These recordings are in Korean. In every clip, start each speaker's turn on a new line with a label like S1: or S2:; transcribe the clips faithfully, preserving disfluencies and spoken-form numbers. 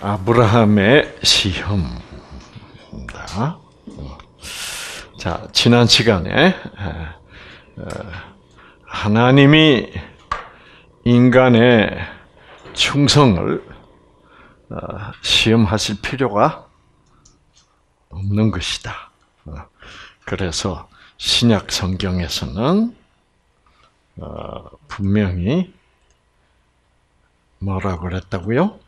S1: 아브라함의 시험입니다. 자, 지난 시간에 하나님이 인간의 충성을 시험하실 필요가 없는 것이다. 그래서 신약 성경에서는 분명히 뭐라고 그랬다고요?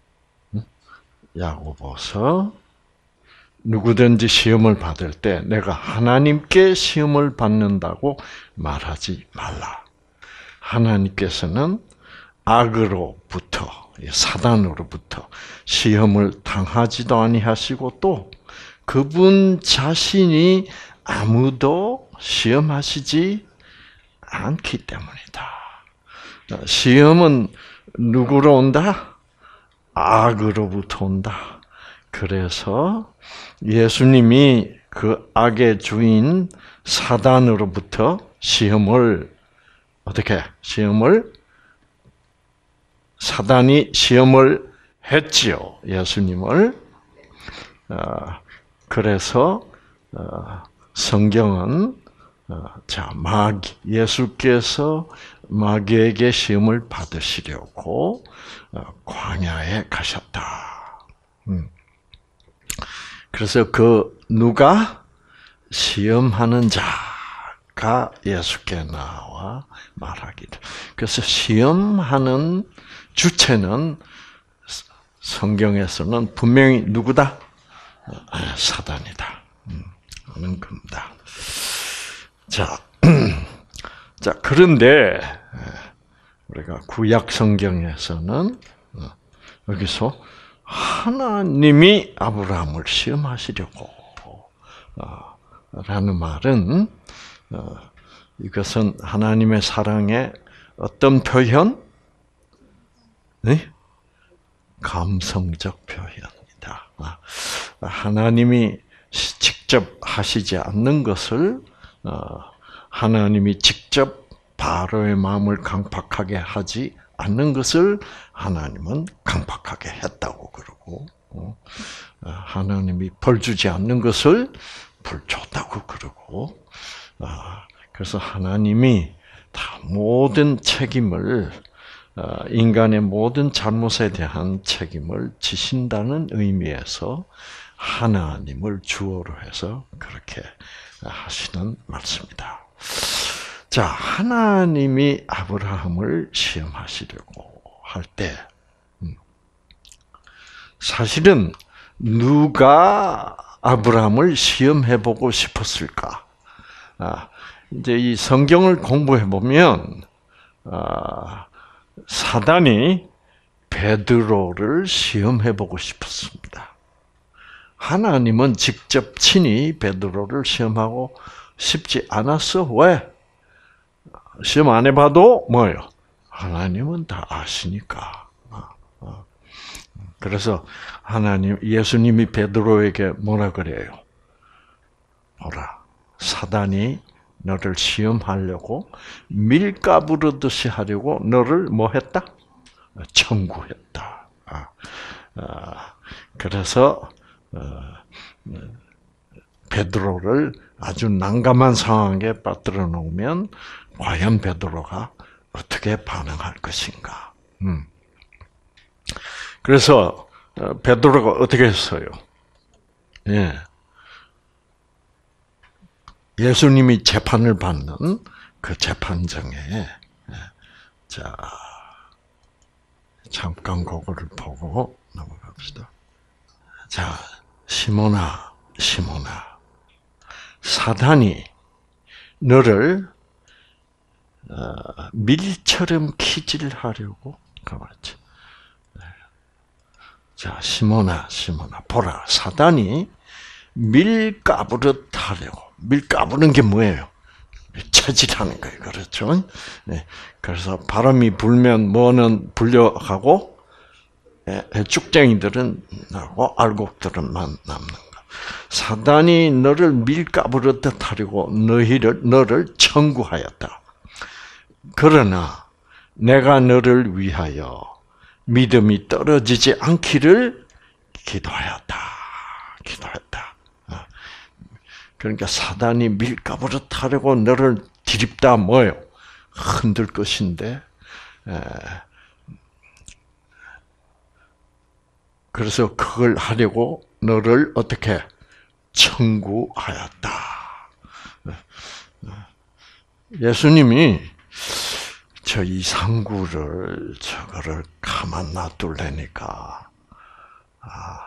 S1: 야고보서 누구든지 시험을 받을 때 내가 하나님께 시험을 받는다고 말하지 말라. 하나님께서는 악으로부터, 사단으로부터 시험을 당하지도 아니하시고 또 그분 자신이 아무도 시험하시지 않기 때문이다. 시험은 누구로 온다? 악으로부터 온다. 그래서 예수님이 그 악의 주인 사단으로부터 시험을 어떻게 시험을 사단이 시험을 했지요. 예수님을. 그래서 성경은 자 마귀 예수께서 마귀에게 시험을 받으시려고 광야에 가셨다. 그래서 그 누가 시험하는 자가 예수께 나와 말하기를. 그래서 시험하는 주체는 성경에서는 분명히 누구다? 사단이다. 하는 겁니다. 자, 자 그런데 우리가 구약 성경에서는 여기서 하나님이 아브라함을 시험하시려고 라는 말은 이것은 하나님의 사랑의 어떤 표현? 네? 감성적 표현이다. 하나님이 직접 하시지 않는 것을 하나님이 직접 바로의 마음을 강팍하게 하지 않는 것을 하나님은 강팍하게 했다고 그러고, 하나님이 벌 주지 않는 것을 벌 줬다고 그러고, 그래서 하나님이 다 모든 책임을, 인간의 모든 잘못에 대한 책임을 지신다는 의미에서 하나님을 주어로 해서 그렇게 하시는 말씀이다. 자, 하나님이 아브라함을 시험하시려고 할 때, 사실은 누가 아브라함을 시험해보고 싶었을까? 아, 이제 이 성경을 공부해보면, 아, 사단이 베드로를 시험해보고 싶었습니다. 하나님은 직접 친히 베드로를 시험하고 싶지 않았어. 왜? 시험 안 해봐도 뭐예요? 하나님은 다 아시니까. 그래서 하나님, 예수님이 베드로에게 뭐라 그래요? 보라, 사단이 너를 시험하려고 밀가부르듯이 하려고 너를 뭐 했다? 청구했다. 그래서 베드로를 아주 난감한 상황에 빠뜨려 놓으면 과연 베드로가 어떻게 반응할 것인가? 음. 그래서 베드로가 어떻게 했어요? 예. 예수님이 재판을 받는 그 재판정에 자 잠깐 그거를 보고 넘어갑시다. 자, 시몬아, 시몬아, 사단이 너를 어, 밀처럼 키질하려고 가봤지. 자, 시몬아, 시몬아, 보라, 사단이 밀 까부듯 하려고. 밀 까부는 게 뭐예요? 체질하는 거예요, 그렇죠? 네. 그래서 바람이 불면 뭐는 불려가고 쭉쟁이들은 나고 알곡들은만 남는 거. 사단이 너를 밀 까부르듯 하려고 너희를 너를 청구하였다. 그러나 내가 너를 위하여 믿음이 떨어지지 않기를 기도하였다. 기도했다. 그러니까 사단이 밀가부를 타려고 너를 디립다 뭐요? 흔들 것인데, 그래서 그걸 하려고 너를 어떻게 청구하였다. 예수님이 저 이상구를 저거를 가만 놔둘래니까 아,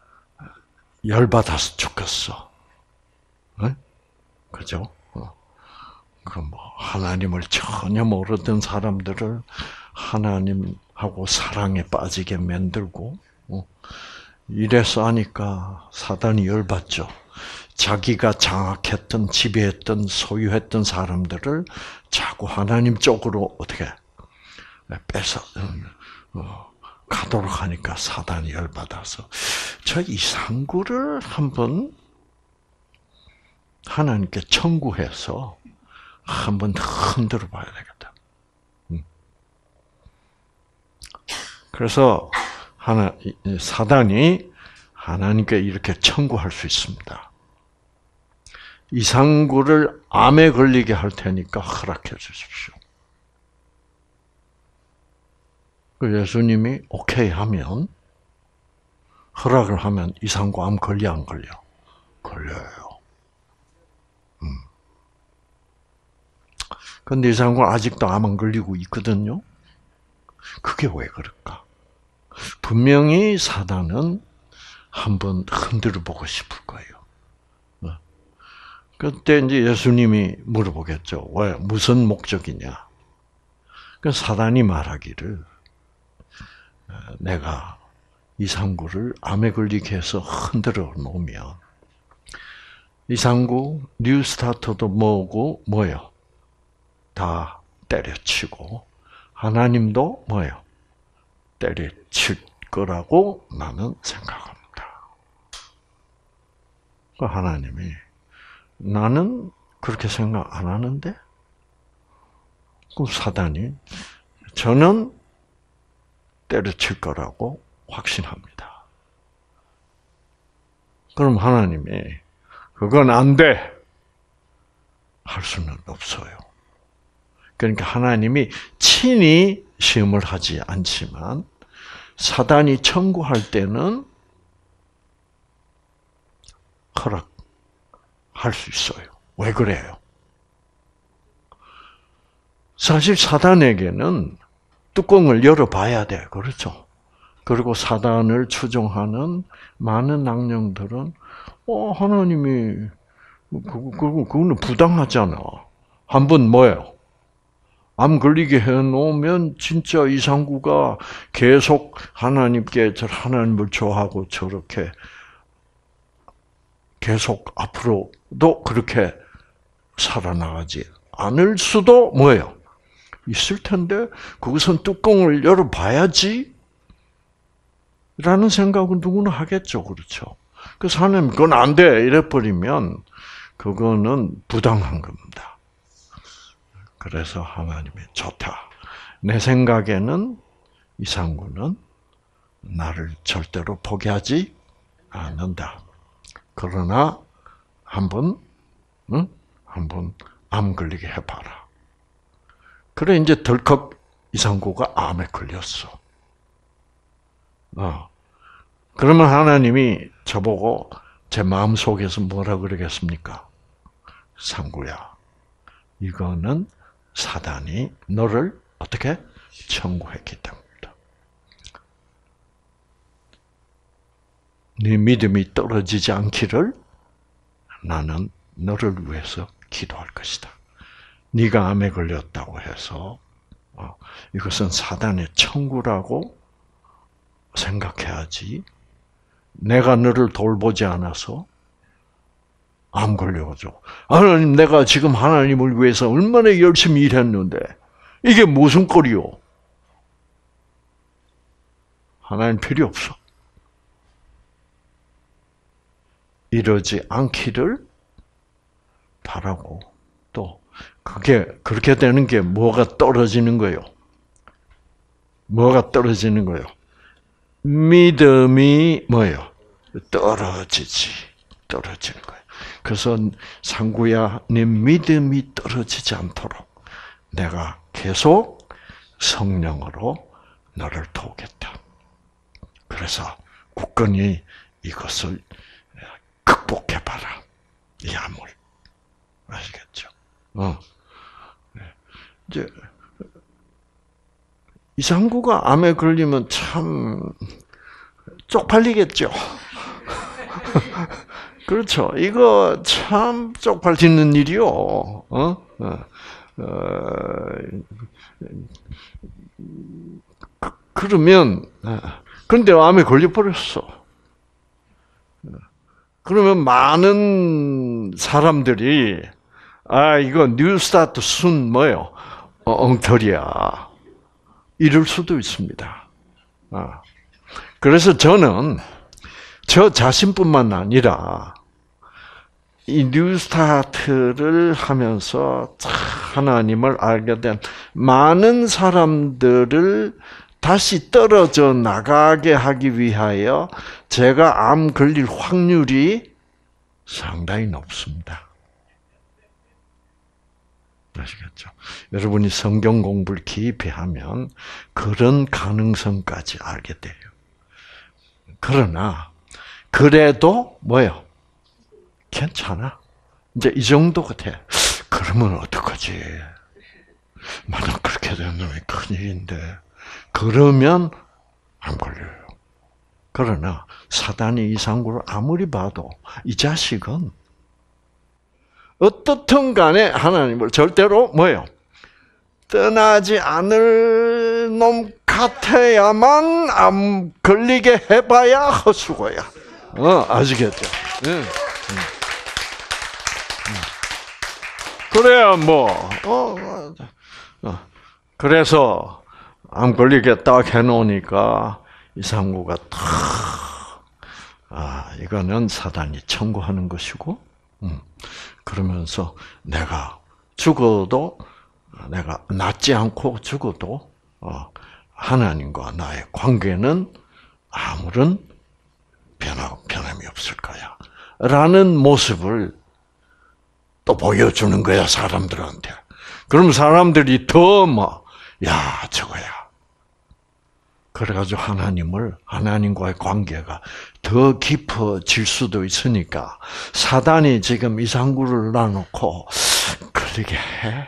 S1: 열받아서 죽겠어. 네? 그죠? 어. 그 뭐 하나님을 전혀 모르던 사람들을 하나님하고 사랑에 빠지게 만들고 어. 이래서 하니까 사단이 열받죠. 자기가 장악했던, 지배했던, 소유했던 사람들을 자꾸 하나님 쪽으로 어떻게 뺏어 어, 가도록 하니까 사단이 열받아서 저 이상구를 한번 하나님께 청구해서 한번 흔들어 봐야 되겠다. 그래서 하나 사단이 하나님께 이렇게 청구할 수 있습니다. 이상구를 암에 걸리게 할 테니까 허락해 주십시오. 예수님이 오케이 하면, 허락을 하면 이상구 암 걸려 안 걸려? 걸려요. 음. 근데 이상구 아직도 암 안 걸리고 있거든요. 그게 왜 그럴까? 분명히 사단은 한번 흔들어 보고 싶을 거예요. 그때 이제 예수님이 물어보겠죠. 왜? 무슨 목적이냐? 그 사단이 말하기를 내가 이상구를 암에 걸리게 해서 흔들어 놓으면 이상구, 뉴스타터도 뭐고 뭐요? 다 때려치고 하나님도 뭐요? 때려칠 거라고 나는 생각합니다. 그 하나님이 나는 그렇게 생각 안 하는데? 그 사단이 저는 때려칠 거라고 확신합니다. 그럼 하나님이 그건 안 돼! 할 수는 없어요. 그러니까 하나님이 친히 시험을 하지 않지만 사단이 청구할 때는 허락 할 수 있어요. 왜 그래요? 사실 사단에게는 뚜껑을 열어봐야 돼. 그렇죠? 그리고 사단을 추종하는 많은 악령들은 어 하나님이 그거 그거 그거는 부당하잖아. 한번 뭐예요? 암 걸리게 해놓으면 진짜 이상구가 계속 하나님께 저 하나님을 좋아하고 저렇게 계속 앞으로도 그렇게 살아나가지 않을 수도 뭐예요? 있을 텐데 그것은 뚜껑을 열어봐야지 라는 생각은 누구나 하겠죠. 그렇죠? 그래서 하나님 그건 안 돼 이래버리면 그거는 부당한 겁니다. 그래서 하나님이 좋다. 내 생각에는 이상구는 나를 절대로 포기하지 않는다. 그러나 한번 응? 한번 암 걸리게 해봐라. 그래 이제 덜컥 이상구가 암에 걸렸어. 어. 그러면 하나님이 저보고 제 마음 속에서 뭐라 그러겠습니까? 상구야, 이거는 사단이 너를 어떻게 청구했기 때문이다. 네 믿음이 떨어지지 않기를 나는 너를 위해서 기도할 것이다. 네가 암에 걸렸다고 해서 어, 이것은 사단의 청구라고 생각해야지. 내가 너를 돌보지 않아서 암 걸려가지고 하나님 내가 지금 하나님을 위해서 얼마나 열심히 일했는데 이게 무슨 꼴이요? 하나님 필요 없어. 이러지 않기를 바라고 또 그게 그렇게 되는 게 뭐가 떨어지는 거예요? 뭐가 떨어지는 거예요? 믿음이 뭐예요? 떨어지지. 떨어지는 거예요. 그래서 상구야, 네 믿음이 떨어지지 않도록 내가 계속 성령으로 너를 도우겠다. 그래서 굳건히 이것을 극복해봐라. 이 암을. 아시겠죠? 어. 이제 이상구가 암에 걸리면 참 쪽팔리겠죠. 그렇죠. 이거 참 쪽팔리는 일이요. 어? 어. 어. 그러면 그런데 암에 걸려버렸어. 그러면 많은 사람들이 아 이거 뉴스타트 순 뭐요? 어, 엉터리야. 이럴 수도 있습니다. 아. 그래서 저는 저 자신뿐만 아니라 이 뉴스타트를 하면서 하나님을 알게 된 많은 사람들을 다시 떨어져 나가게 하기 위하여 제가 암 걸릴 확률이 상당히 높습니다. 아시겠죠? 여러분이 성경 공부를 깊이 하면 그런 가능성까지 알게 돼요. 그러나 그래도 뭐요? 괜찮아. 이제 이 정도 같아. 그러면 어떡하지? 만약 그렇게 되면 큰일인데. 그러면 안 걸려요. 그러나 사단이 이상구를 아무리 봐도 이 자식은 어떻든 간에 하나님을 절대로 뭐예요? 떠나지 않을 놈 같아야만 암 걸리게 해봐야 헛수고야. 어, 아시겠죠? 응. 응. 응. 그래야 뭐, 어, 어. 그래서 암 걸리게 딱 해놓으니까 이상구가 탁, 아, 이거는 사단이 청구하는 것이고, 음, 그러면서 내가 죽어도, 내가 낫지 않고 죽어도, 어, 하나님과 나의 관계는 아무런 변화, 변함이 없을 거야. 라는 모습을 또 보여주는 거야, 사람들한테. 그럼 사람들이 더 뭐, 야, 저거야. 그래가지고 하나님을, 하나님과의 관계가 더 깊어질 수도 있으니까, 사단이 지금 이상구를 놔놓고, 걸리게 해?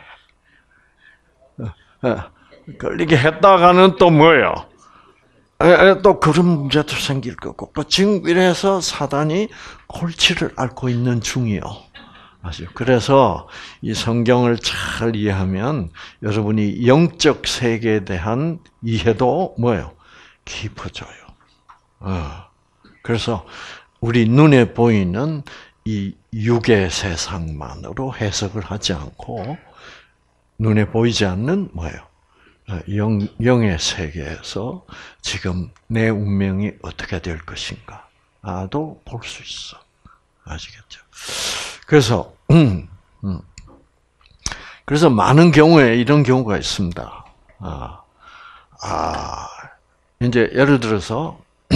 S1: 걸리게 했다가는 또 뭐예요? 또 그런 문제도 생길 거고, 지금 이래서 사단이 골치를 앓고 있는 중이요. 아시죠? 그래서 이 성경을 잘 이해하면 여러분이 영적 세계에 대한 이해도 뭐예요? 깊어져요. 어. 그래서 우리 눈에 보이는 이 육의 세상만으로 해석을 하지 않고 눈에 보이지 않는 뭐예요? 영, 영의 세계에서 지금 내 운명이 어떻게 될 것인가도 볼 수 있어. 아시겠죠? 그래서, 음, 음. 그래서 많은 경우에 이런 경우가 있습니다. 아, 아, 이제 예를 들어서,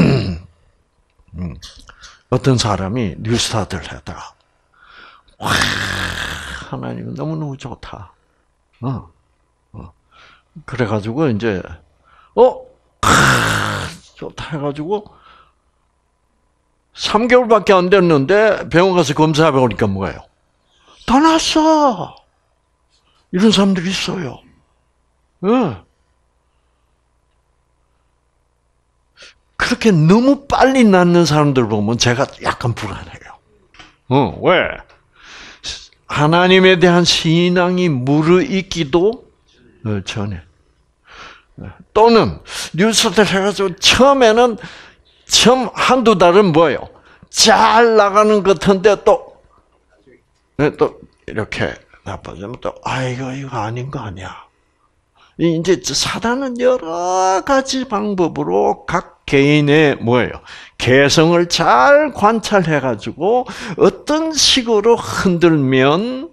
S1: 음, 어떤 사람이 뉴스타트를 하다가, 와, 하나님 너무너무 좋다. 어, 어. 그래가지고, 이제, 어, 아, 좋다 해가지고, 삼 개월밖에 안 됐는데 병원 가서 검사해 보니까 뭐예요? 다 났어. 이런 사람들이 있어요. 네. 그렇게 너무 빨리 낫는 사람들 보면 제가 약간 불안해요. 어, 왜? 하나님에 대한 신앙이 무르익기도 전에. 또는 뉴스를 해가지고 처음에는 처음 한두 달은 뭐예요? 잘 나가는 것 같은데 또, 또 이렇게 나빠지면 또, 아, 이거, 이거 아닌 거 아니야. 이제 사단은 여러 가지 방법으로 각 개인의 뭐예요? 개성을 잘 관찰해가지고 어떤 식으로 흔들면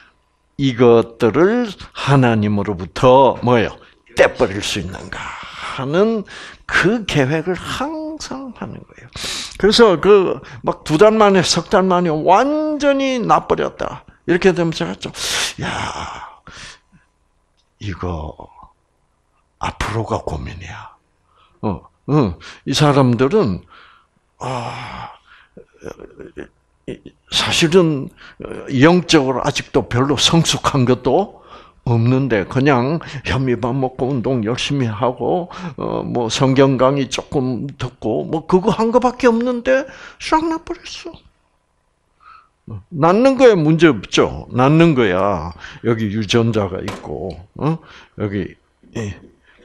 S1: 이것들을 하나님으로부터 뭐예요? 떼버릴 수 있는가 하는 그 계획을 항상 하는 거예요. 그래서 그 막 두 달 만에 석 달 만에 완전히 나버렸다. 이렇게 되면 제가 좀, 야, 이거 앞으로가 고민이야. 어, 어, 이 사람들은 아, 사실은 영적으로 아직도 별로 성숙한 것도 없는데 그냥 현미밥 먹고 운동 열심히 하고 어 뭐 성경 강의 조금 듣고 뭐 그거 한 거밖에 없는데 싹 나버렸어. 낳는 거에 문제 없죠. 낳는 거야. 여기 유전자가 있고 어? 여기 예.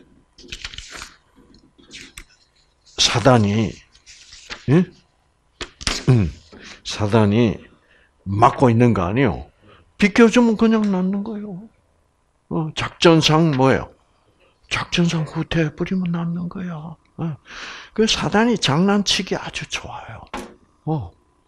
S1: 사단이 예? 음, 사단이 막고 있는 거 아니요. 비켜주면 그냥 낳는 거예요. 어, 작전상 뭐예요? 작전상 후퇴해버리면 낳는 거야. 어. 그 사단이 장난치기 아주 좋아요. 어.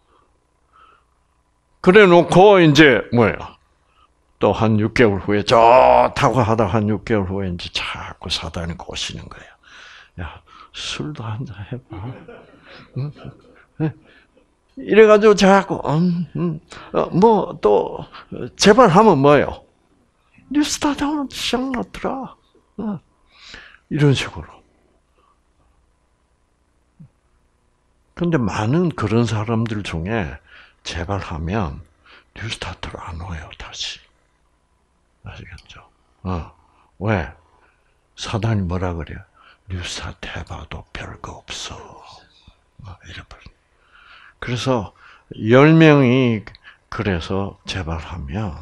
S1: 그래 놓고, 이제, 뭐예요? 또 한 육 개월 후에, 좋다고 하다 한 육 개월 후에 이제 자꾸 사단이 꼬시는 거예요. 야, 술도 한잔 해봐. 응? 이래가지고 자꾸, 음, 음, 어, 뭐, 또, 제발 하면 뭐예요? 뉴스타트 하면 시작 났더라. 어. 이런 식으로. 근데 많은 그런 사람들 중에 제발 하면 뉴스타트로 안 와요, 다시. 아시겠죠? 어. 왜? 사단이 뭐라 그래요? 뉴스타트 해봐도 별거 없어. 어, 이래버려. 그래서 열 명이 그래서 제발 하면,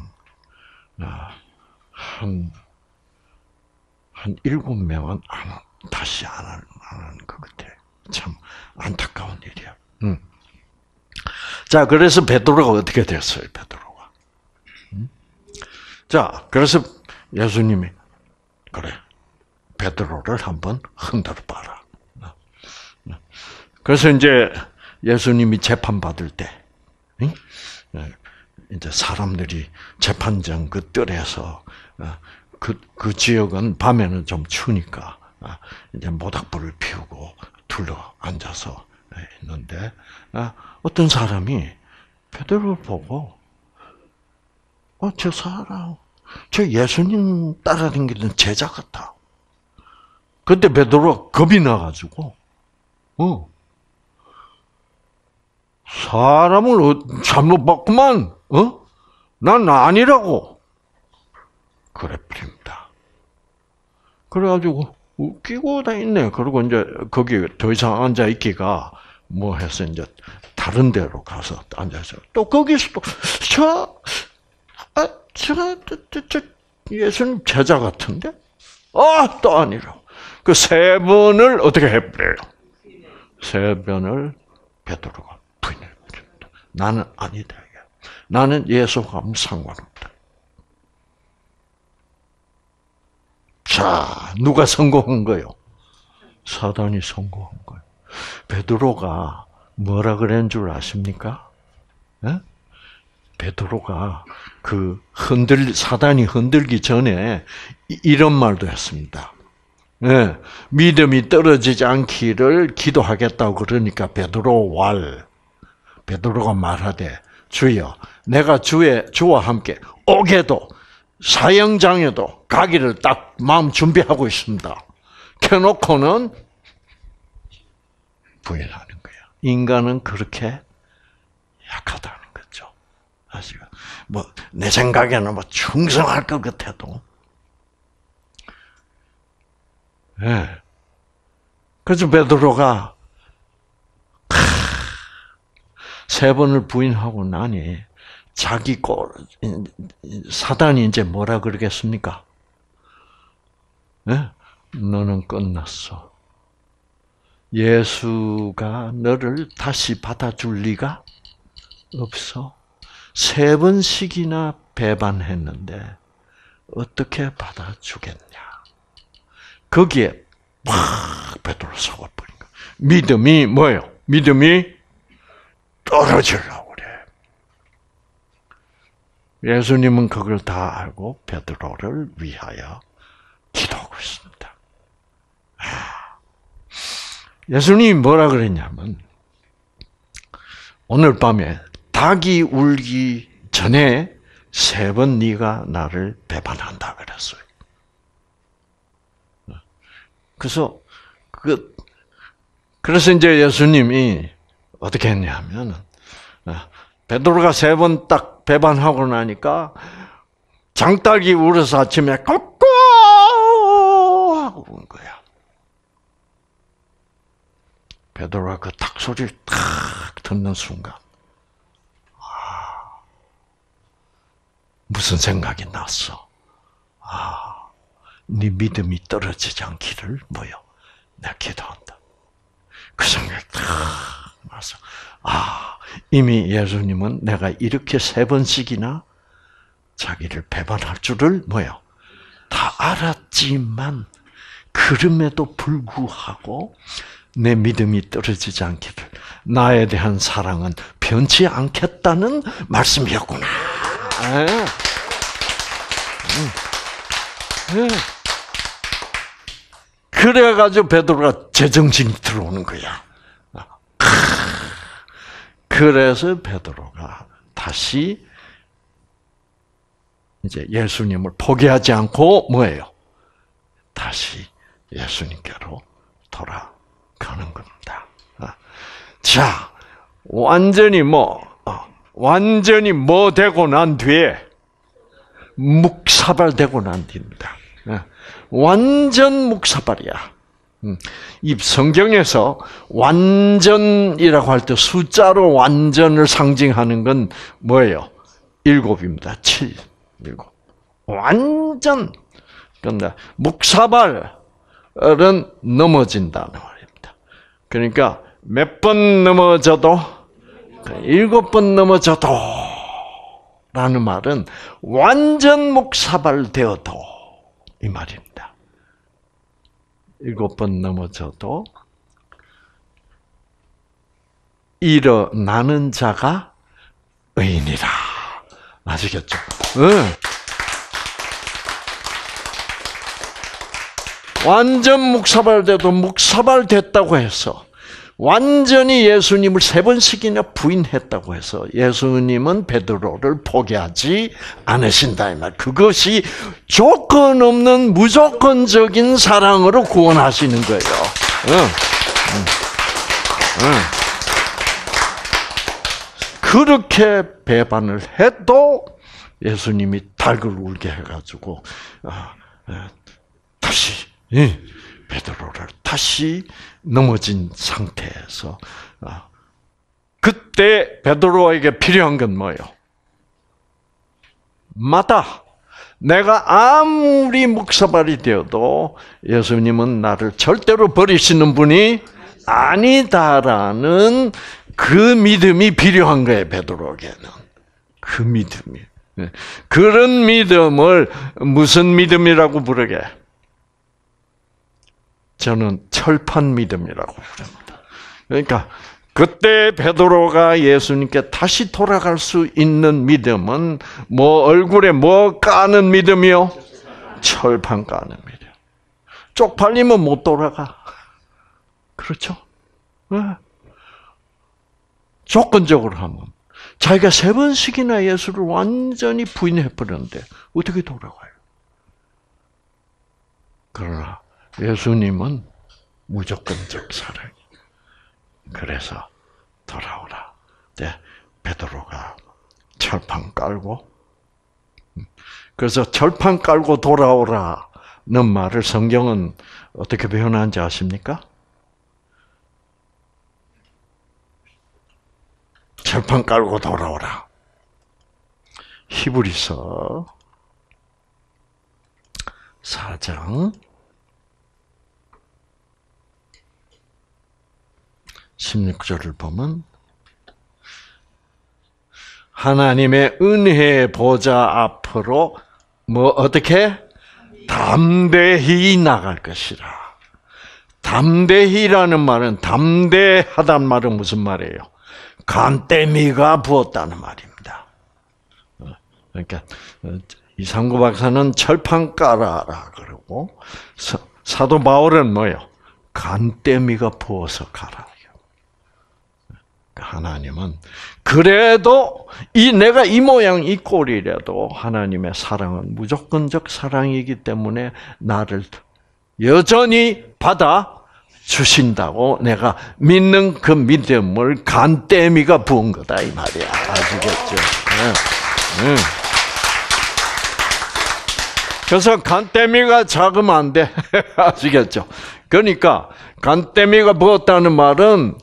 S1: 한, 한 일곱 명은 안, 다시 안 하는, 안 하는 것 같아. 참 안타까운 일이야. 음. 자, 그래서 베드로가 어떻게 됐어요, 베드로가? 음? 자, 그래서 예수님이, 그래, 베드로를 한번 흔들어 봐라. 그래서 이제 예수님이 재판받을 때, 응? 이제 사람들이 재판장 그 뜰에서, 그, 그 지역은 밤에는 좀 추우니까, 이제 모닥불을 피우고 둘러 앉아서 있는데, 어떤 사람이 베드로를 보고, 어, 저 사람, 저 예수님 따라다니는 제자 같아. 그때 베드로가 겁이 나가지고, 어, 사람을 잘못 봤구만, 어? 난 아니라고. 그래 버립니다. 그래가지고, 웃기고 다 있네. 그리고 이제 거기 더 이상 앉아 있기가 뭐 해서 이제 다른 데로 가서 앉아서 또 거기서 또, 저, 아, 저, 저, 저, 예수님 제자 같은데? 아, 또 아니라고. 그 세 번을 어떻게 해버려요? 세 번을 베드로가 부인해버립니다. 나는 아니다. 나는 예수가 아무 상관없다. 자, 누가 성공한 거요? 사단이 성공한 거예요. 베드로가 뭐라 그랬는 줄 아십니까? 네? 베드로가 그 흔들 사단이 흔들기 전에 이런 말도 했습니다. 네, 믿음이 떨어지지 않기를 기도하겠다고 그러니까 베드로 왈 베드로가 말하되 주여 내가 주의 주와 함께 오게도 사형장에도 가기를 딱 마음 준비하고 있습니다. 켜놓고는 부인하는 거야. 인간은 그렇게 약하다는 거죠. 아시죠? 뭐 내 생각에는 뭐 충성할 것 같아도, 예. 네. 그래서 베드로가 세 번을 부인하고 나니 자기 꼴 사단이 이제 뭐라 그러겠습니까? 네? 너는 끝났어. 예수가 너를 다시 받아줄 리가 없어. 세 번씩이나 배반했는데 어떻게 받아주겠냐. 거기에 막 베드로 속아버린 거야. 믿음이 뭐예요? 믿음이 떨어지려고 그래. 예수님은 그걸 다 알고 베드로를 위하여 기도하고 있습니다. 예수님이 뭐라 그랬냐면 오늘 밤에 닭이 울기 전에 세 번 네가 나를 배반한다 그랬어요. 그래서 그 그래서 이제 예수님이 어떻게 했냐면 베드로가 세 번 딱 배반하고 나니까 장닭이 울어서 아침에 꼬꼬 하고 운 거야. 베드로가 그 닭 소리를 딱 듣는 순간 아, 무슨 생각이 났어? 아, 네 믿음이 떨어지지 않기를 뭐요? 내가 기도한다. 그 생각이 딱 나서 아, 이미 예수님은 내가 이렇게 세 번씩이나 자기를 배반할 줄을 뭐요? 다 알았지만 그럼에도 불구하고 내 믿음이 떨어지지 않기를 나에 대한 사랑은 변치 않겠다는 말씀이었구나. 네. 네. 그래가지고 베드로가 제정신이 들어오는 거야. 그래서 베드로가 다시 이제 예수님을 포기하지 않고 뭐예요? 다시 예수님께로 돌아가는 겁니다. 자, 완전히 뭐 완전히 뭐 되고 난 뒤에 묵사발되고 난 뒤입니다. 완전 묵사발이야. 이 성경에서 완전이라고 할 때 숫자로 완전을 상징하는 건 뭐예요? 일곱입니다. 칠, 일곱. 완전. 그런데 묵사발은 넘어진다는 말입니다. 그러니까 몇 번 넘어져도 일곱 번 넘어져도 라는 말은 완전 묵사발되어도 이 말입니다. 일곱 번 넘어져도 일어나는 자가 의인이라. 아시겠죠? 응. 완전 묵사발돼도 묵사발됐다고 해서 완전히 예수님을 세 번씩이나 부인했다고 해서 예수님은 베드로를 포기하지 않으신다 이 말. 그것이 조건 없는 무조건적인 사랑으로 구원하시는 거예요. 응. 응. 응. 그렇게 배반을 해도 예수님이 닭을 울게 해가지고 다시 베드로를 다시 넘어진 상태에서 그때 베드로에게 필요한 건 뭐예요? 맞다. 내가 아무리 묵사발이 되어도 예수님은 나를 절대로 버리시는 분이 아니다라는 그 믿음이 필요한 거예요. 베드로에게는. 그 믿음이. 그런 믿음을 무슨 믿음이라고 부르게? 저는 철판 믿음이라고 부릅니다. 그러니까 그때 베드로가 예수님께 다시 돌아갈 수 있는 믿음은 뭐 얼굴에 뭐 까는 믿음이요? 철판 까는 믿음. 쪽팔리면 못 돌아가. 그렇죠? 네. 조건적으로 하면 자기가 세 번씩이나 예수를 완전히 부인해버렸는데 어떻게 돌아가요? 그러나 예수님은 무조건적 사랑이. 그래서 돌아오라. 네, 베드로가 철판 깔고, 그래서 철판 깔고 돌아오라는 말을 성경은 어떻게 표현하는지 아십니까? 철판 깔고 돌아오라. 히브리서 사 장 십육 절을 보면 하나님의 은혜의 보좌 앞으로 뭐 어떻게? 담대히 나갈 것이라. 담대히라는 말은 담대하다는 말은 무슨 말이에요? 간때미가 부었다는 말입니다. 그러니까 이상구 박사는 철판 깔아라 그러고 사도 바울은 뭐예요? 간때미가 부어서 가라. 하나님은 그래도 이 내가 이 모양 이 꼴이라도 하나님의 사랑은 무조건적 사랑이기 때문에 나를 여전히 받아 주신다고 내가 믿는 그 믿음을 간때미가 부은 거다 이 말이야. 아시겠죠? 네. 네. 그래서 간때미가 작으면 안 돼. 아시겠죠? 그러니까 간때미가 부었다는 말은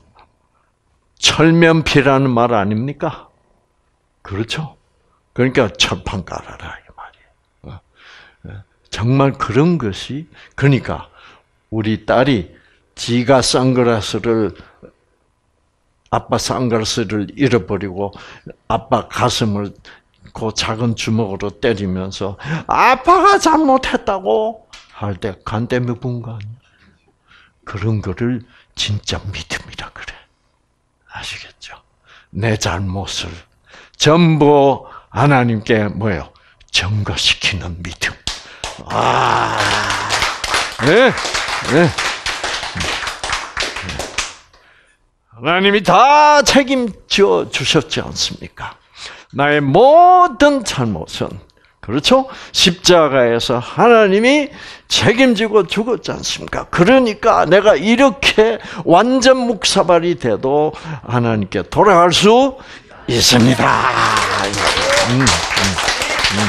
S1: 철면피라는 말 아닙니까? 그렇죠? 그러니까 철판 깔아라 이 말이에요. 정말 그런 것이 그러니까 우리 딸이 지가 선글라스를 아빠 선글라스를 잃어버리고 아빠 가슴을 그 작은 주먹으로 때리면서 아빠가 잘못했다고 할 때 간때미 부은 거 아니야? 그런 거를 진짜 믿음이라 그래. 아시겠죠? 내 잘못을 전부 하나님께 뭐예요? 증거시키는 믿음. 아, 네, 네. 하나님이 다 책임져 주셨지 않습니까? 나의 모든 잘못은 그렇죠? 십자가에서 하나님이 책임지고 죽었지 않습니까? 그러니까 내가 이렇게 완전 묵사발이 돼도 하나님께 돌아갈 수 있습니다. 음, 음, 음.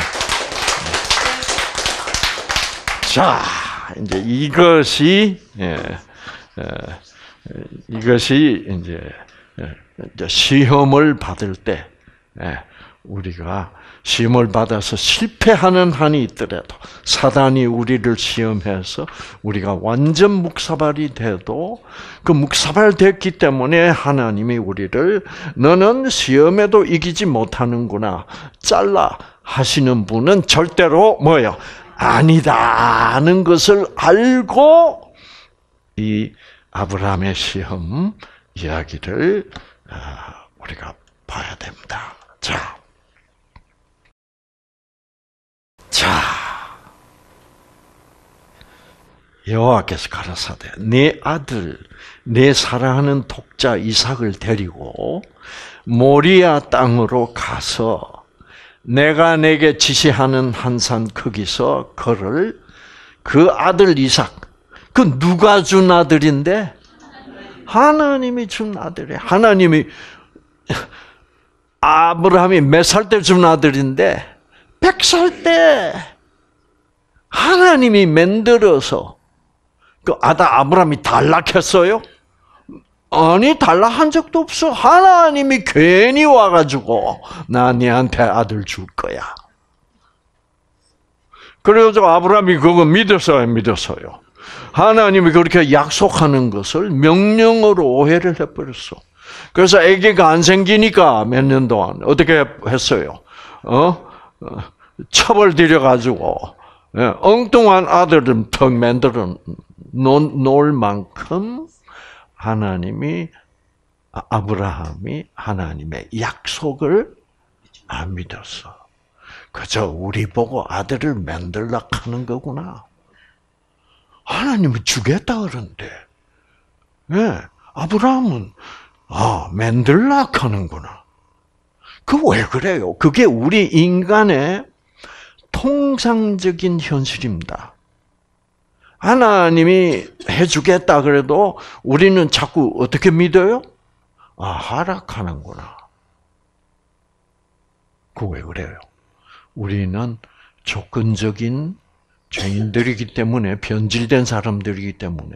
S1: 자, 이제 이것이 예, 예, 이것이 이제, 이제 시험을 받을 때 예, 우리가 시험을 받아서 실패하는 한이 있더라도 사단이 우리를 시험해서 우리가 완전 묵사발이 돼도 그 묵사발 됐기 때문에 하나님이 우리를 너는 시험에도 이기지 못하는구나 잘라 하시는 분은 절대로 뭐예요? 아니다는 것을 알고 이 아브라함의 시험 이야기를 우리가 봐야 됩니다. 자. 자, 여호와께서 가라사대 내 아들, 내 사랑하는 독자 이삭을 데리고 모리아 땅으로 가서 내가 내게 지시하는 한 산 거기서 걸을 그 아들 이삭, 그 누가 준 아들인데? 하나님이 준 아들이에요. 하나님이 아브라함이 몇 살 때 준 아들인데? 백 살 때 하나님이 만들어서 그 아다 아브라함이 단락했어요? 아니 단락한 적도 없어. 하나님이 괜히 와가지고 나 너한테 아들 줄 거야. 그래가지고 아브라함이 그거 믿었어요, 믿었어요. 하나님이 그렇게 약속하는 것을 명령으로 오해를 해버렸어. 그래서 아기가 안 생기니까 몇 년 동안 어떻게 했어요? 어? 첩을 들여가지고 엉뚱한 아들은 턱 만들어 놓을 만큼 하나님이 아브라함이 하나님의 약속을 안 믿었어. 그저 우리 보고 아들을 만들라 하는 거구나. 하나님은 주겠다 그러는데, 네, 아브라함은 아 만들라 하는구나. 그 왜 그래요? 그게 우리 인간의 통상적인 현실입니다. 하나님이 해주겠다 그래도 우리는 자꾸 어떻게 믿어요? 아, 하락하는구나. 그 왜 그래요? 우리는 조건적인 죄인들이기 때문에, 변질된 사람들이기 때문에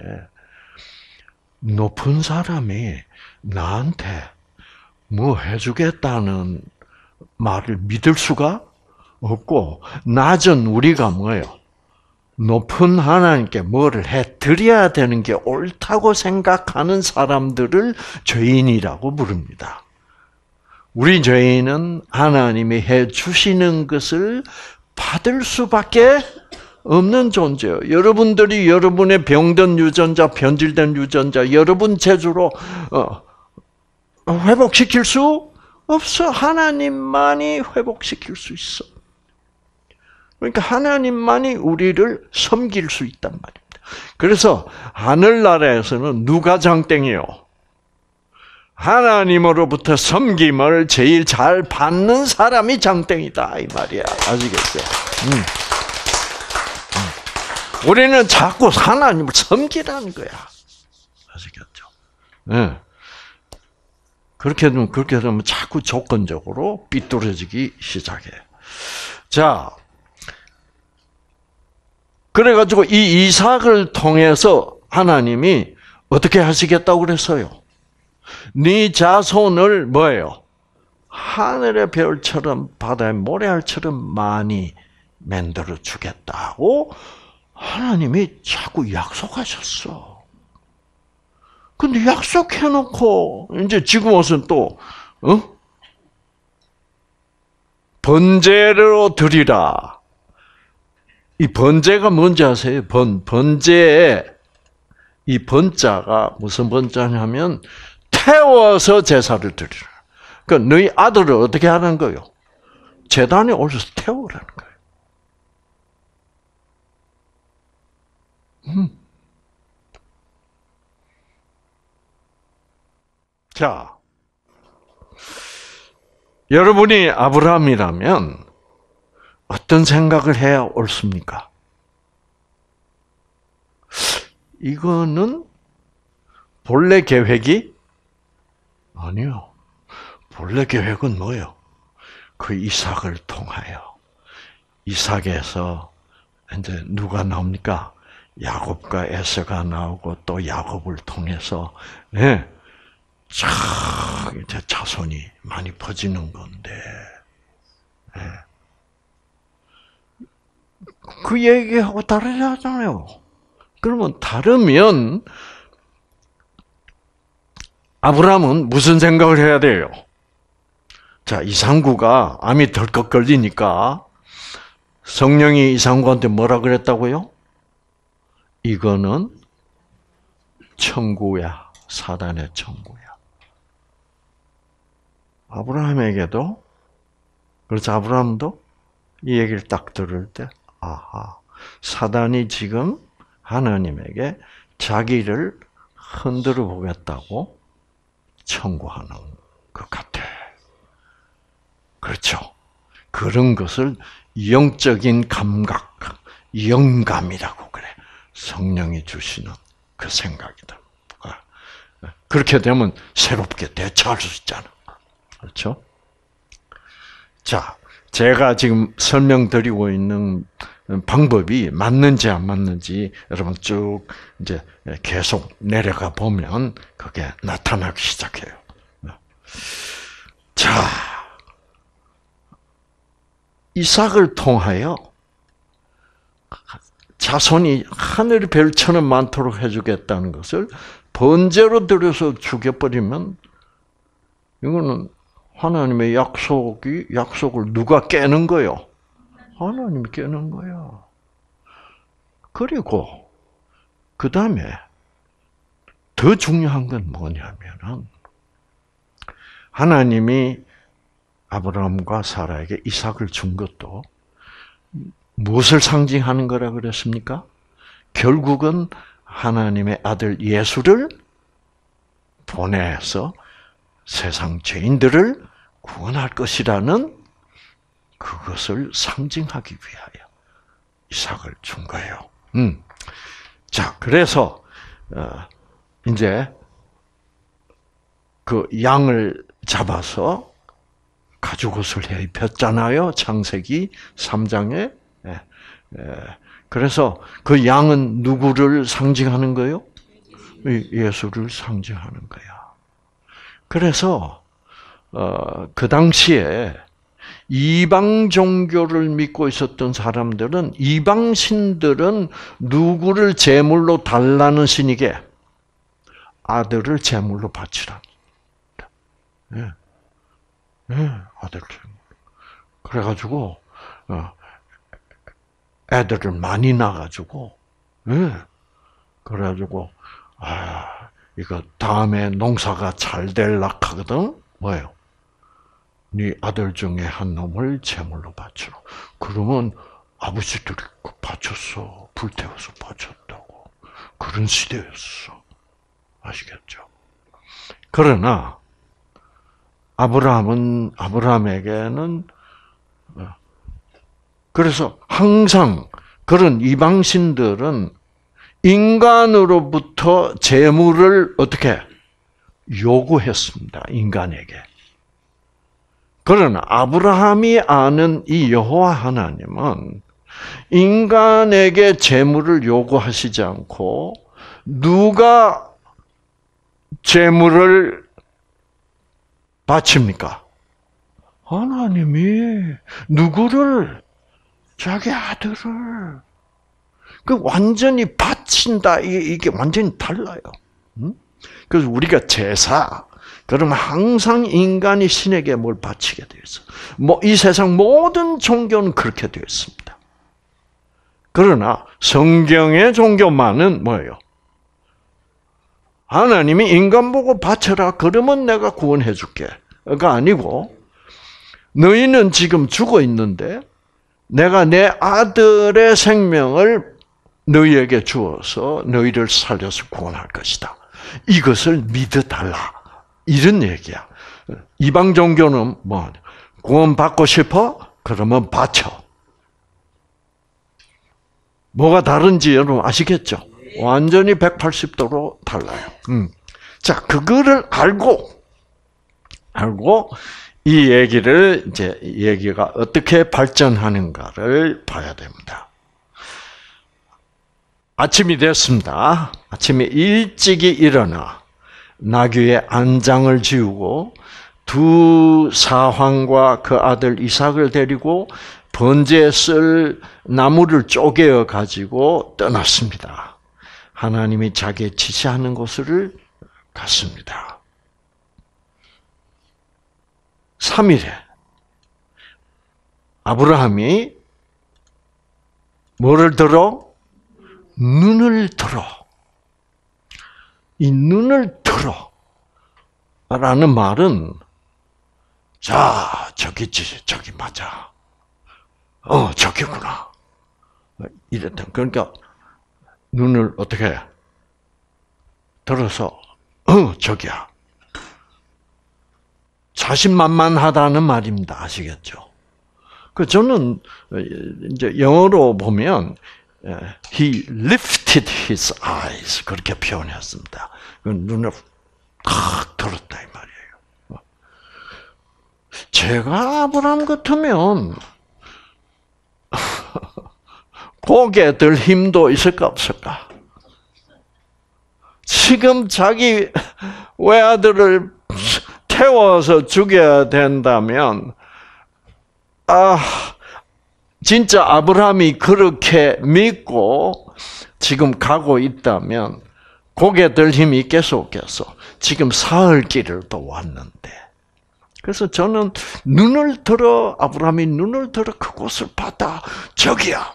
S1: 높은 사람이 나한테 뭐 해주겠다는 말을 믿을 수가 없고, 낮은 우리가 뭐예요? 높은 하나님께 뭐를 해드려야 되는 게 옳다고 생각하는 사람들을 죄인이라고 부릅니다. 우리 죄인은 하나님이 해주시는 것을 받을 수밖에 없는 존재예요. 여러분들이 여러분의 병든 유전자, 변질된 유전자, 여러분 재주로 회복시킬 수 없어. 하나님만이 회복시킬 수 있어. 그러니까 하나님만이 우리를 섬길 수 있단 말입니다. 그래서 하늘나라에서는 누가 장땡이요? 하나님으로부터 섬김을 제일 잘 받는 사람이 장땡이다 이 말이야. 아시겠죠? 음. 음. 우리는 자꾸 하나님을 섬기라는 거야. 아시겠죠? 네. 그렇게 되면 그렇게 되면 자꾸 조건적으로 삐뚤어지기 시작해. 자, 그래가지고 이 이삭을 통해서 하나님이 어떻게 하시겠다고 그랬어요? 네 자손을 뭐예요? 하늘의 별처럼 바다의 모래알처럼 많이 만들어 주겠다고 하나님이 자꾸 약속하셨어. 근데 약속해놓고 이제 지금 와서는 또 어? 번제로 드리라. 이 번제가 뭔지 아세요? 번 번제에 이 번자가 무슨 번자냐면 태워서 제사를 드리라. 그러니까 너희 아들을 어떻게 하는 거요? 제단에 올려서 태우라는 거예요. 음. 자, 여러분이 아브라함이라면 어떤 생각을 해야 옳습니까? 이거는 본래 계획이 아니요. 본래 계획은 뭐예요? 그 이삭을 통하여 이삭에서 이제 누가 나옵니까? 야곱과 에서가 나오고 또 야곱을 통해서 예, 쫙 이제 자손이 많이 퍼지는 건데 예. 그 얘기하고 다르잖아요. 그러면 다르면 아브라함은 무슨 생각을 해야 돼요? 자, 이상구가 암이 덜컥 걸리니까 성령이 이상구한테 뭐라 그랬다고요? 이거는 천구야. 사단의 천구야. 아브라함에게도 그래서 아브라함도 이 얘기를 딱 들을 때 아하, 사단이 지금 하나님에게 자기를 흔들어 보겠다고 청구하는 것 같아. 그렇죠. 그런 것을 영적인 감각, 영감이라고 그래. 성령이 주시는 그 생각이다. 그렇게 되면 새롭게 대처할 수 있잖아. 그렇죠? 자, 제가 지금 설명드리고 있는 방법이 맞는지 안 맞는지 여러분 쭉 이제 계속 내려가 보면 그게 나타나기 시작해요. 자, 이삭을 통하여 자손이 하늘의 별처럼 많도록 해주겠다는 것을 번제로 들여서 죽여버리면 이거는 하나님의 약속이 약속을 누가 깨는 거요? 하나님이 깨는 거야. 그리고 그 다음에 더 중요한 건 뭐냐면은 하나님이 아브라함과 사라에게 이삭을 준 것도 무엇을 상징하는 거라 그랬습니까? 결국은 하나님의 아들 예수를 보내서 세상 죄인들을 구원할 것이라는 그것을 상징하기 위하여 이삭을 준 거예요. 음. 자, 그래서 어, 이제 그 양을 잡아서 가죽옷을 해 입혔잖아요. 창세기 삼 장에. 예, 예. 그래서 그 양은 누구를 상징하는 거예요? 예수를 상징하는 거야. 그래서 어, 그 당시에 이방 종교를 믿고 있었던 사람들은 이방 신들은 누구를 제물로 달라는 신에게 아들을 제물로 바치라. 예, 예, 아들 제물. 그래가지고 어, 애들을 많이 낳아가지고, 예, 그래가지고 아 이거 다음에 농사가 잘 될락 하거든. 뭐예요? 네 아들 중에 한 놈을 제물로 바치라. 그러면 아버지들이 바쳤어. 불태워서 바쳤다고. 그런 시대였어. 아시겠죠? 그러나 아브라함은 아브라함에게는 그래서 항상 그런 이방신들은 인간으로부터 재물을 어떻게 요구했습니다. 인간에게. 그러나 아브라함이 아는 이 여호와 하나님은 인간에게 재물을 요구하시지 않고 누가 재물을 바칩니까? 하나님이 누구를? 자기 아들을. 그 완전히 바친다. 이게 완전히 달라요. 그래서 우리가 제사, 그러면 항상 인간이 신에게 뭘 바치게 되어 있어. 뭐, 이 세상 모든 종교는 그렇게 되어 있습니다. 그러나 성경의 종교만은 뭐예요? 하나님이 인간 보고 바쳐라. 그러면 내가 구원해 줄게.가 아니고, 너희는 지금 죽어 있는데, 내가 내 아들의 생명을 너희에게 주어서 너희를 살려서 구원할 것이다. 이것을 믿어달라. 이런 얘기야. 이방 종교는 뭐 구원 받고 싶어? 그러면 바쳐. 뭐가 다른지 여러분 아시겠죠? 완전히 백팔십 도로 달라요. 음. 자, 그거를 알고 알고 이 얘기를 이제 얘기가 어떻게 발전하는가를 봐야 됩니다. 아침이 됐습니다. 아침에 일찍이 일어나 나귀의 안장을 지우고 두 사황과 그 아들 이삭을 데리고 번제에 쓸 나무를 쪼개어 가지고 떠났습니다. 하나님이 자기의 지시하는 곳을 갔습니다. 삼 일에 아브라함이 뭐를 들어? 눈을 들어. 이 눈을 들어 라는 말은 자, 저기지, 저기 맞아. 어, 저기구나. 이랬던. 그러니까 눈을 어떻게 해? 들어서 어, 저기야. 자신만만하다는 말입니다. 아시겠죠? 그 저는 이제 영어로 보면 he lifted his eyes 그렇게 표현했습니다. 눈을 탁 들었다 이 말이에요. 제가 아브라함 같으면 고개 들 힘도 있을까 없을까? 지금 자기 외아들을 태워서 죽여야 된다면, 아, 진짜 아브라함이 그렇게 믿고 지금 가고 있다면 고개 들 힘이 있겠어 없겠어? 지금 사흘 길을 또 왔는데. 그래서 저는 눈을 들어, 아브라함이 눈을 들어 그곳을 봤다. 저기야.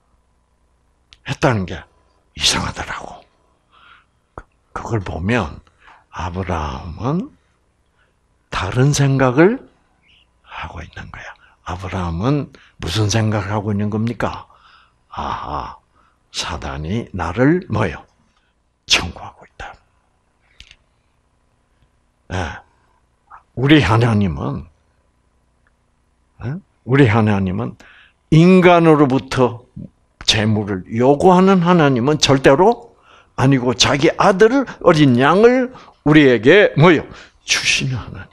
S1: 했다는 게 이상하더라고. 그걸 보면 아브라함은 다른 생각을 하고 있는 거야. 아브라함은 무슨 생각을 하고 있는 겁니까? 아하, 사단이 나를 뭐요? 청구하고 있다. 네. 우리 하나님은, 우리 하나님은 인간으로부터 재물을 요구하는 하나님은 절대로 아니고 자기 아들을, 어린 양을 우리에게 뭐요? 주시는 하나님입니다.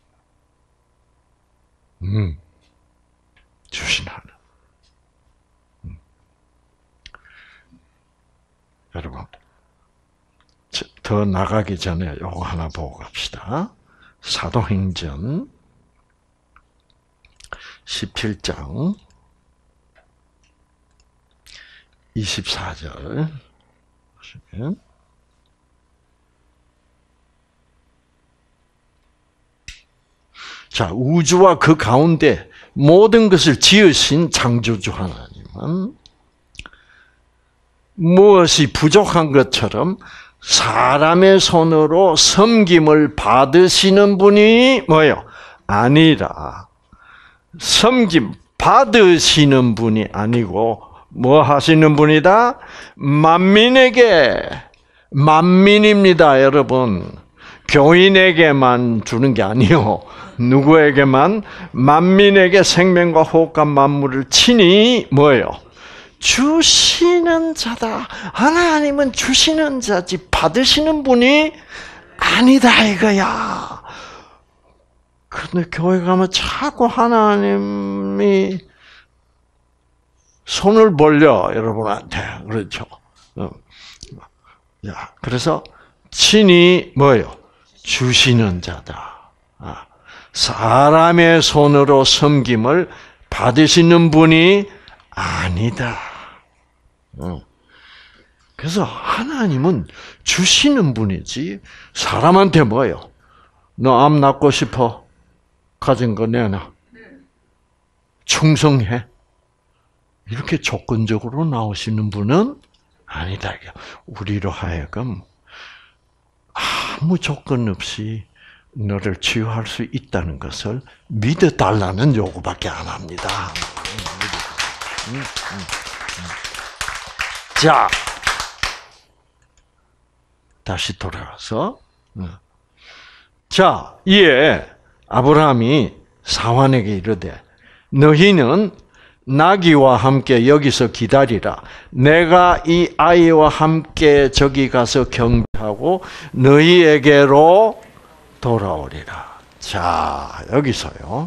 S1: 음, 주신 하나님. 음. 여러분, 더 나가기 전에 요거 하나 보고 갑시다. 사도행전 십칠 장 이십사 절 보시면 자, 우주와 그 가운데 모든 것을 지으신 창조주 하나님은 무엇이 부족한 것처럼 사람의 손으로 섬김을 받으시는 분이 뭐예요? 아니라 섬김 받으시는 분이 아니고 뭐 하시는 분이다? 만민에게, 만민입니다, 여러분. 교인에게만 주는 게 아니요. 누구에게만? 만민에게 생명과 호흡과 만물을 친히 뭐예요? 주시는 자다. 하나님은 주시는 자지 받으시는 분이 아니다 이거야. 근데 교회 가면 자꾸 하나님이 손을 벌려 여러분한테. 그렇죠? 야, 그래서 친히 뭐예요? 주시는 자다. 사람의 손으로 섬김을 받으시는 분이 아니다. 그래서 하나님은 주시는 분이지 사람한테 뭐예요? 너 암 낳고 싶어? 가진 거 내놔. 충성해. 이렇게 조건적으로 나오시는 분은 아니다. 우리로 하여금 아무 조건 없이 너를 치유할 수 있다는 것을 믿어달라는 요구밖에 안 합니다. 음, 음, 음. 자, 다시 돌아가서 자, 이에 아브라함이 사환에게 이르되 너희는 나귀와 함께 여기서 기다리라. 내가 이 아이와 함께 저기 가서 경배하고 너희에게로 돌아오리라. 자, 여기서요.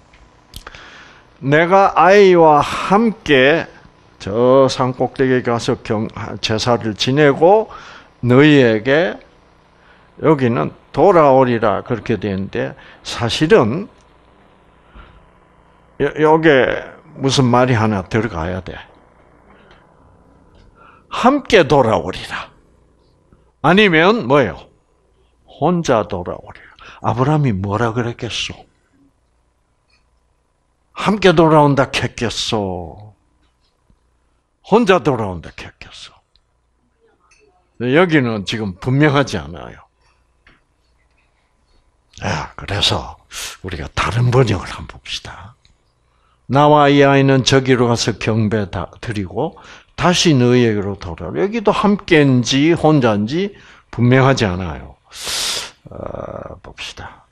S1: 내가 아이와 함께 저 산 꼭대기에 가서 경, 제사를 지내고 너희에게 여기는 돌아오리라 그렇게 되는데 사실은 여기에 무슨 말이 하나 들어가야 돼. 함께 돌아오리라. 아니면 뭐예요? 혼자 돌아오리라. 아브라함이 뭐라 그랬겠소? 함께 돌아온다 했겠소? 혼자 돌아온다 했겠소? 여기는 지금 분명하지 않아요. 야, 그래서 우리가 다른 번역을 한번 봅시다. 나와 이 아이는 저기로 가서 경배 드리고 다시 너희에게로 돌아오라. 여기도 함께인지 혼자인지 분명하지 않아요. 어, 봅시다.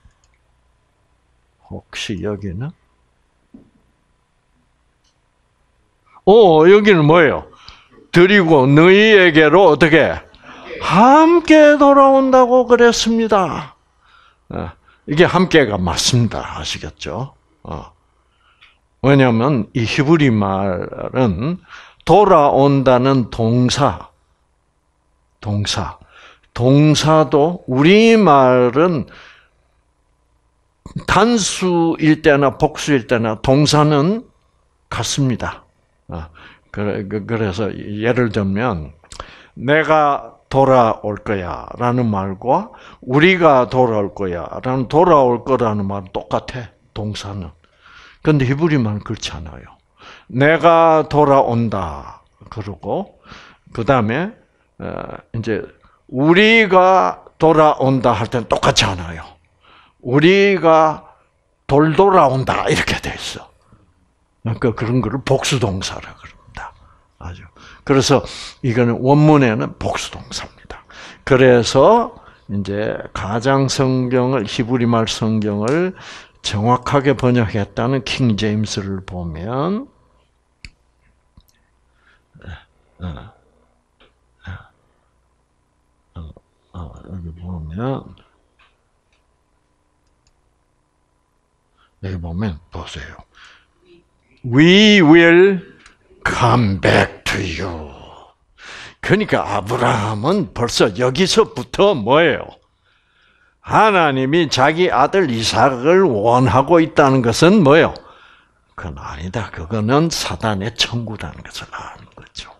S1: 혹시 여기는? 오, 여기는 뭐예요? 드리고 너희에게로 어떻게? 함께 돌아온다고 그랬습니다. 어, 이게 함께가 맞습니다. 아시겠죠? 어. 왜냐하면 이 히브리 말은 돌아온다는 동사, 동사, 동사도 우리 말은 단수일 때나 복수일 때나 동사는 같습니다. 그래서 예를 들면 내가 돌아올 거야라는 말과 우리가 돌아올 거야라는 돌아올 거라는 말은 똑같아. 동사는. 그런데 히브리 말은 그렇지 않아요. 내가 돌아온다 그러고 그 다음에 이제 우리가 돌아온다 할 때는 똑같지 않아요. 우리가 돌돌아온다 이렇게 돼 있어. 그러니까 그런 거를 복수동사라 그럽니다. 아주. 그래서 이거는 원문에는 복수동사입니다. 그래서 이제 가장 성경을 히브리 말 성경을 정확하게 번역했다는 킹 제임스를 보면 어, 어, 어, 여기 보면 여기 보면 보세요. We will come back to you. 그러니까 아브라함은 벌써 여기서부터 뭐예요? 하나님이 자기 아들 이삭을 원하고 있다는 것은 뭐예요? 그건 아니다. 그거는 사단의 청구라는 것을 아는 거죠.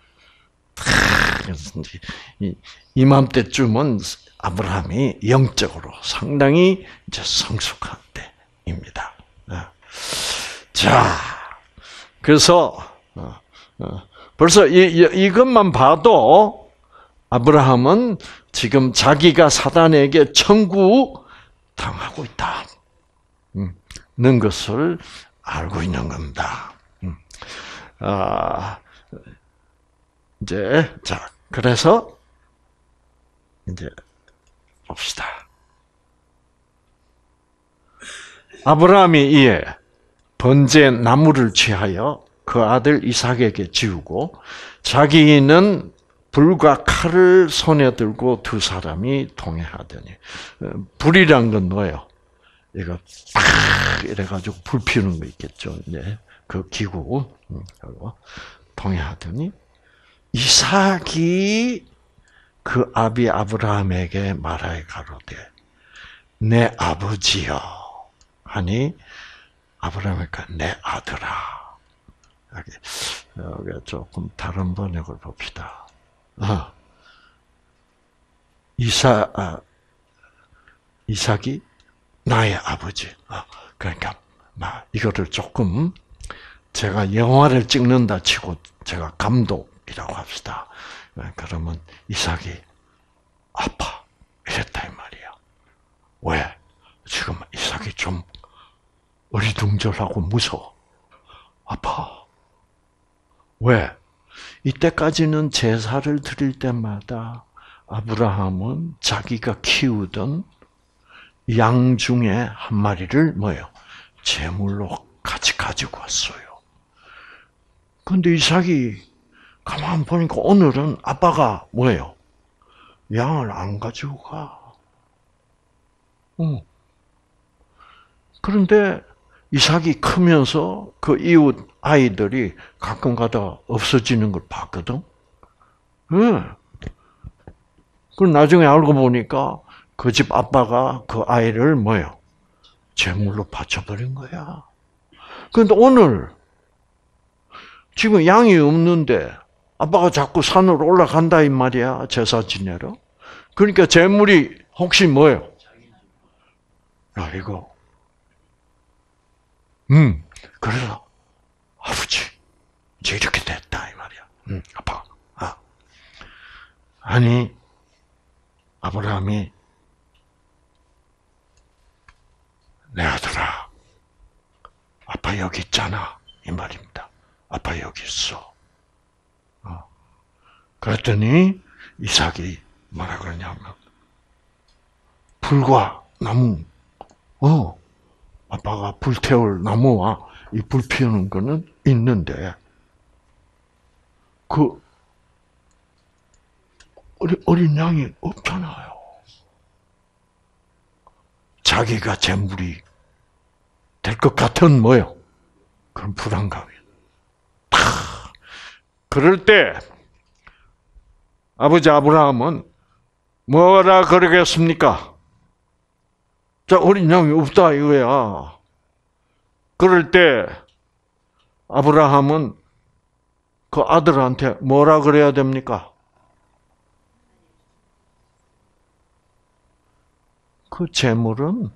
S1: 그래서 이맘때쯤은 아브라함이 영적으로 상당히 이제 성숙한 때입니다. 자, 그래서 벌써 이, 이것만 봐도 아브라함은 지금 자기가 사단에게 청구 당하고 있다는 것을 알고 있는 겁니다. 아, 이제 자 그래서 이제 봅시다. 아브라함이 이에 번제 나무를 취하여 그 아들 이삭에게 지우고 자기는 불과 칼을 손에 들고 두 사람이 동행하더니 불이란 건 뭐예요? 이거 팍 이래가지고 불 피우는 거 있겠죠. 이제 그 기구 동행하더니 이삭이 그 아비 아브라함에게 말하여 가로되 내 아버지여 하니 아브라함이니까 내 아들아. 여기, 여기 조금 다른 번역을 봅시다. 어. 이사, 아, 이삭이 나의 아버지. 어. 그러니까, 막, 이거를 조금, 제가 영화를 찍는다 치고, 제가 감독이라고 합시다. 그러면, 이삭이, 아빠. 이랬다, 이 말이야. 왜? 지금 이삭이 좀, 어리둥절하고 무서워. 아파. 왜? 이때까지는 제사를 드릴 때마다 아브라함은 자기가 키우던 양 중에 한 마리를 뭐예요? 제물로 같이 가지고 왔어요. 근데 이삭이 가만 보니까 오늘은 아빠가 뭐예요? 양을 안 가지고 가. 응. 그런데 이삭이 크면서 그 이웃 아이들이 가끔 가다 없어지는 걸 봤거든. 네. 그럼 나중에 알고 보니까 그 집 아빠가 그 아이를 뭐요? 제물로 바쳐버린 거야. 그런데 오늘 지금 양이 없는데 아빠가 자꾸 산으로 올라간다 이 말이야. 제사 지내러. 그러니까 제물이 혹시 뭐예요? 야 이거 음, 그래서, 아버지, 이제 이렇게 됐다, 이 말이야. 음, 아빠, 아. 아니, 아브라함이, 내 아들아, 아빠 여기 있잖아, 이 말입니다. 아빠 여기 있어. 어. 그랬더니, 이삭이 뭐라 그러냐면, 불과 나무, 어, 아빠가 불태울 나무와 이 불 피우는 거는 있는데, 그, 어린, 어린 양이 없잖아요. 자기가 제물이 될 것 같은 뭐요? 그런 불안감이. 탁! 그럴 때, 아버지 아브라함은 뭐라 그러겠습니까? 자, 어린 양이 없다 이거야. 그럴 때 아브라함은 그 아들한테 뭐라 그래야 됩니까? 그 재물은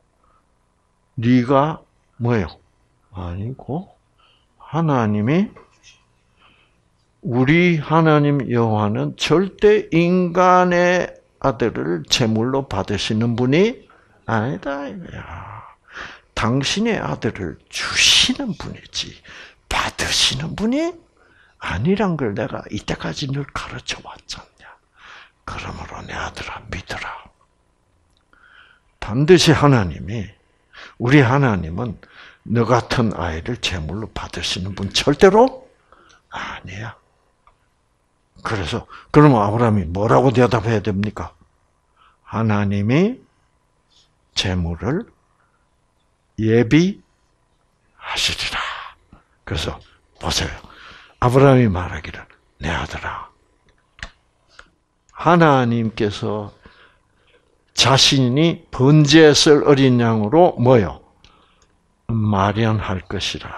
S1: 네가 뭐예요? 아니고 하나님이 우리 하나님 여호와는 절대 인간의 아들을 제물로 받으시는 분이 아니다 이거야. 당신의 아들을 주시는 분이지 받으시는 분이 아니란 걸 내가 이때까지 늘 가르쳐 왔잖냐. 그러므로 내 아들아 믿어라. 반드시 하나님이 우리 하나님은 너 같은 아이를 제물로 받으시는 분 절대로 아니야. 그래서 그러면 아브라함이 뭐라고 대답해야 됩니까? 하나님이 제물을 예비하시리라. 그래서 보세요. 아브라함이 말하기를 내 아들아 하나님께서 자신이 번제했을 어린 양으로 뭐요? 마련할 것이라.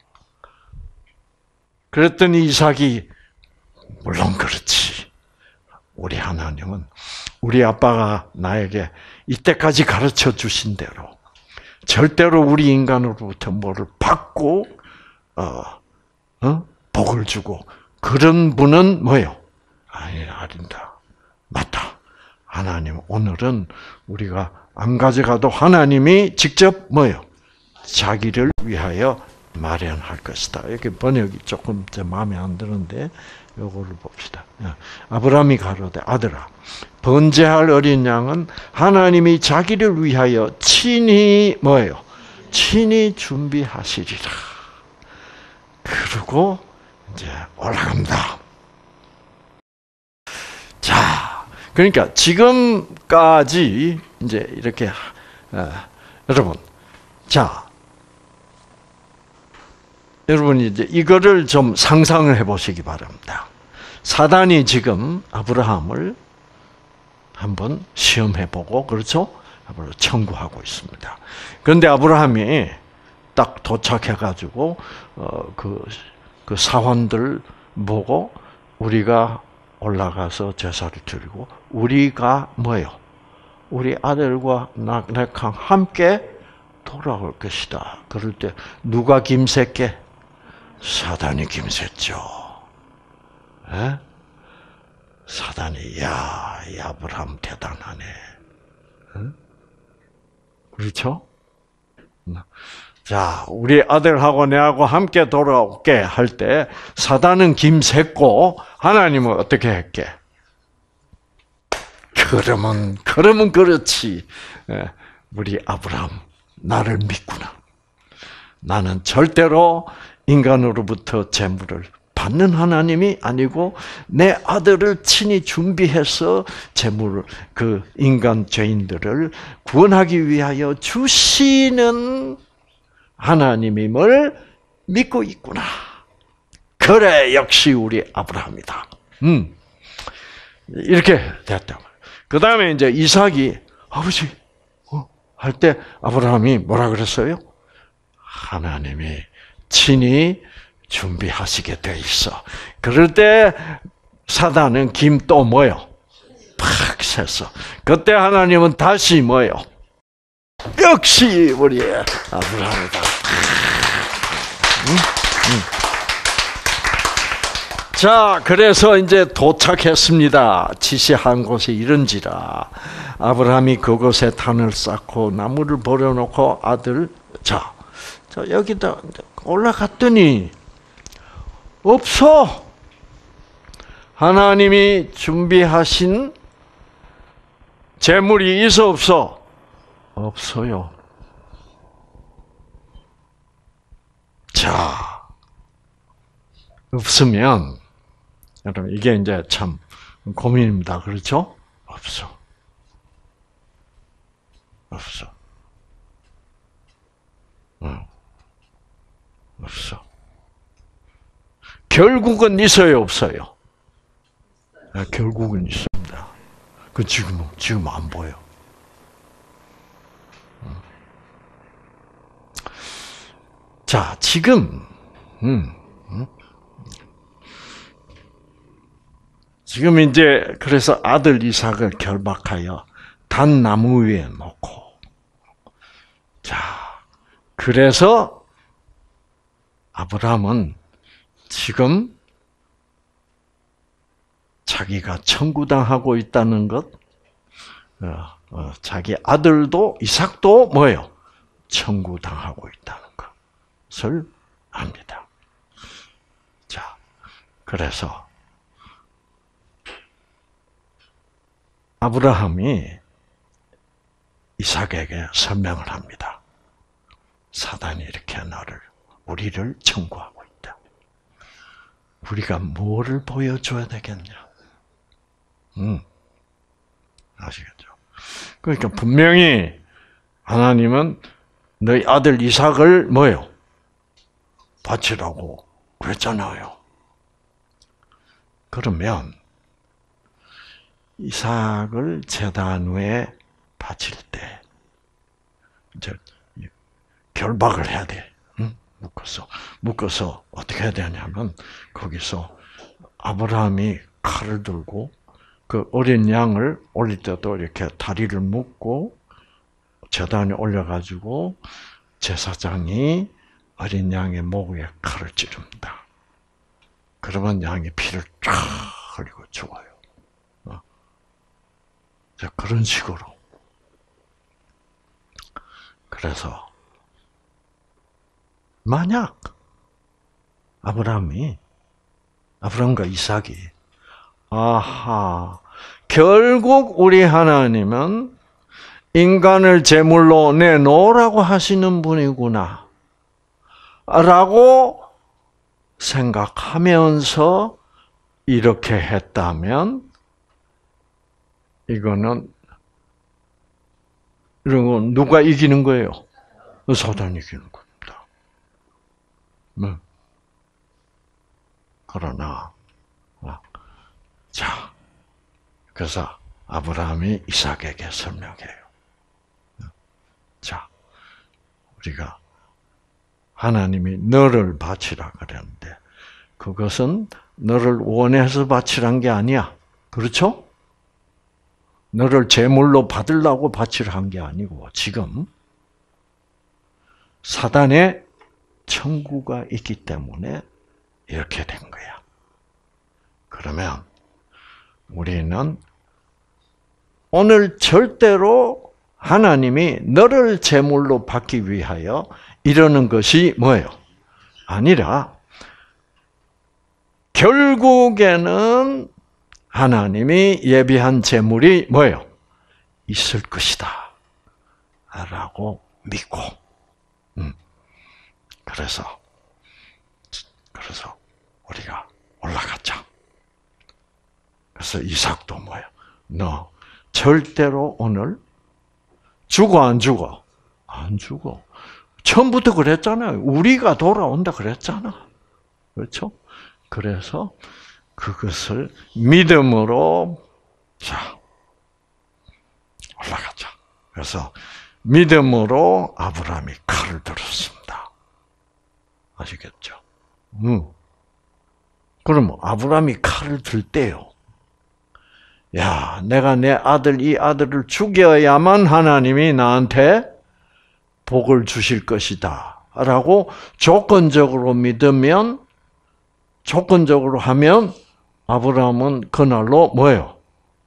S1: 그랬더니 이삭이 물론 그렇지. 우리 하나님은 우리 아빠가 나에게 이때까지 가르쳐 주신 대로 절대로 우리 인간으로부터 뭐를 받고 어, 어? 복을 주고 그런 분은 뭐요? 아니 아닌다. 맞다. 하나님 오늘은 우리가 안 가져가도 하나님이 직접 뭐요? 자기를 위하여 마련할 것이다. 이렇게 번역이 조금 제 마음에 안 드는데 요거를 봅시다. 아브라함이 가로되 아들아 번제할 어린 양은 하나님이 자기를 위하여 친히 뭐예요? 친히 준비하시리라. 그리고 이제 올라갑니다. 자, 그러니까 지금까지 이제 이렇게 어, 여러분, 자, 여러분이 이제 이거를 좀 상상을 해보시기 바랍니다. 사단이 지금 아브라함을 한번 시험해보고, 그렇죠? 아브라함을 청구하고 있습니다. 그런데 아브라함이 딱 도착해가지고 어, 그, 그 사환들 보고 우리가 올라가서 제사를 드리고 우리가 뭐예요? 우리 아들과 낙낙랑 함께 돌아올 것이다. 그럴 때 누가 김샜게? 사단이 김샜죠. 에? 사단이 야, 이 아브라함 대단하네. 응? 그렇죠? 자, 우리 아들하고 내하고 함께 돌아올게 할 때 사단은 김샜고 하나님은 어떻게 했게? 그러면 그러면 그렇지. 우리 아브라함 나를 믿구나. 나는 절대로 인간으로부터 재물을 받는 하나님이 아니고 내 아들을 친히 준비해서 재물을 그 인간 죄인들을 구원하기 위하여 주시는 하나님임을 믿고 있구나. 그래, 역시 우리 아브라함이다. 음. 이렇게 됐다. 그 다음에 이제 이삭이 아버지 어? 할 때 아브라함이 뭐라 그랬어요? 하나님이 친히 준비하시게 돼 있어. 그럴 때 사단은 김 또 뭐요? 팍 샜어. 그때 하나님은 다시 뭐요? 역시 우리 아브라함이다. 응? 응. 자, 그래서 이제 도착했습니다. 지시한 곳에 이른지라. 아브라함이 그곳에 단을 쌓고 나무를 버려놓고 아들, 자, 자 여기다 올라갔더니 없어. 하나님이 준비하신 재물이 있어 없어? 없어요. 자, 없으면 여러분 이게 이제 참 고민입니다. 그렇죠? 없어. 없어. 응. 없어. 결국은 있어요, 없어요? 네, 결국은 있습니다. 그 지금 지금 안 보여. 자, 지금 음, 음. 지금 이제 그래서 아들 이삭을 결박하여 단 나무 위에 놓고, 자, 그래서 아브라함은 지금 자기가 청구당하고 있다는 것, 어, 어, 자기 아들도 이삭도 뭐예요? 청구당하고 있다는 것을 압니다. 자, 그래서 아브라함이 이삭에게 설명을 합니다. 사단이 이렇게 너를, 우리를 청구하고 있다. 우리가 뭐를 보여줘야 되겠냐? 음, 아시겠죠? 그러니까 분명히 하나님은 너희 아들 이삭을 뭐예요? 바치라고 그랬잖아요. 그러면 이삭을 제단 위에 바칠 때 이제 결박을 해야 돼. 응? 묶어서 묶어서 어떻게 해야 되냐면 거기서 아브라함이 칼을 들고 그 어린 양을 올릴 때도 이렇게 다리를 묶고 제단에 올려가지고 제사장이 어린 양의 목에 칼을 찌릅니다. 그러면 양이 피를 쫙 흘리고 죽어요. 어. 자, 그런 식으로. 그래서 만약 아브라함이 아브라함과 이삭이 아하 결국 우리 하나님은 인간을 제물로 내놓으라고 하시는 분이구나 라고 생각하면서 이렇게 했다면 이거는 이런 건 누가 이기는 거예요? 사단이 이기는 겁니다. 네. 그러나 자, 그래서 아브라함이 이삭에게 설명해요. 자, 우리가 하나님이 너를 바치라 그랬는데 그것은 너를 원해서 바치란 게 아니야. 그렇죠? 너를 제물로 받으려고 바치라 한 게 아니고 지금 사단의 청구가 있기 때문에 이렇게 된 거야. 그러면 우리는 오늘 절대로 하나님이 너를 제물로 받기 위하여 이러는 것이 뭐예요? 아니라 결국에는 하나님이 예비한 제물이 뭐예요? 있을 것이다 라고 믿고 음. 그래서 그래서 우리가 올라가자. 그래서 이삭도 뭐예요? 너 절대로 오늘 죽어 안 죽어? 안 죽어. 처음부터 그랬잖아요. 우리가 돌아온다 그랬잖아. 그렇죠? 그래서 그것을 믿음으로 자 올라가자. 그래서 믿음으로 아브라함이 칼을 들었습니다. 아시겠죠? 음. 그럼 아브라함이 칼을 들 때요. 야, 내가 내 아들 이 아들을 죽여야만 하나님이 나한테 복을 주실 것이다 라고 조건적으로 믿으면 조건적으로 하면 아브라함은 그날로 뭐예요?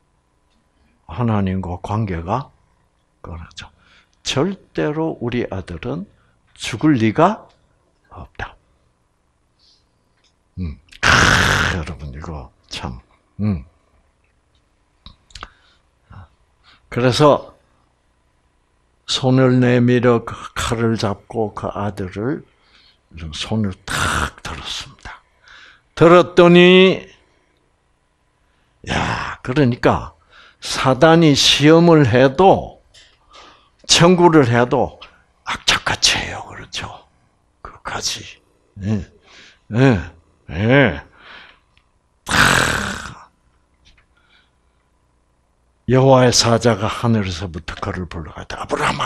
S1: 하나님과 관계가 끊어져. 절대로 우리 아들은 죽을 리가 없다. 음. 크, 여러분 이거 참. 음. 그래서 손을 내밀어 그 칼을 잡고 그 아들을 손을 탁 들었습니다. 들었더니 야, 그러니까 사단이 시험을 해도 청구를 해도 악착같이 해요. 그렇죠? 끝까지. 예. 예. 예. 여호와의 사자가 하늘에서부터 그를 불러가다 아브라함아,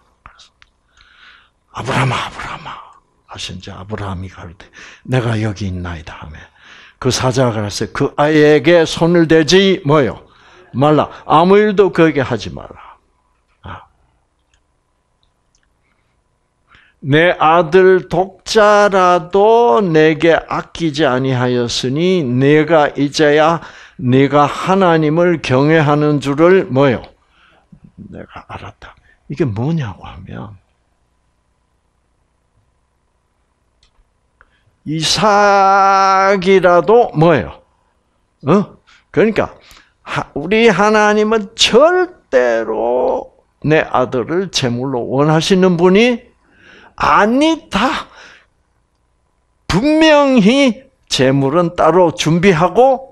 S1: 아브라함아, 아브라함아 하신지 아브라함이 가로되 내가 여기 있나이다 하며 그 사자가 그랬어요. 그 아이에게 손을 대지 뭐요? 말라. 아무 일도 그에게 하지 말라. 아. 내 아들 독자라도 내게 아끼지 아니하였으니 내가 이제야 네가 하나님을 경외하는 줄을 뭐요? 내가 알았다. 이게 뭐냐고 하면 이삭이라도 뭐예요? 어? 그러니까 우리 하나님은 절대로 내 아들을 제물로 원하시는 분이 아니다. 분명히 제물은 따로 준비하고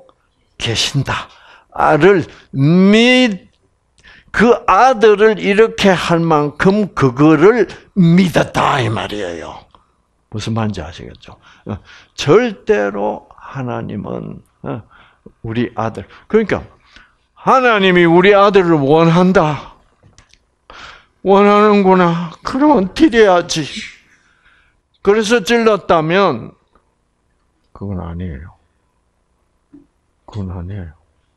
S1: 계신다를 믿, 그 아들을 이렇게 할 만큼 그거를 믿었다 이 말이에요. 무슨 말인지 아시겠죠? 절대로 하나님은 우리 아들, 그러니까 하나님이 우리 아들을 원한다. 원하는구나. 그러면 드려야지. 그래서 찔렀다면 그건 아니에요. 그건 아니에요.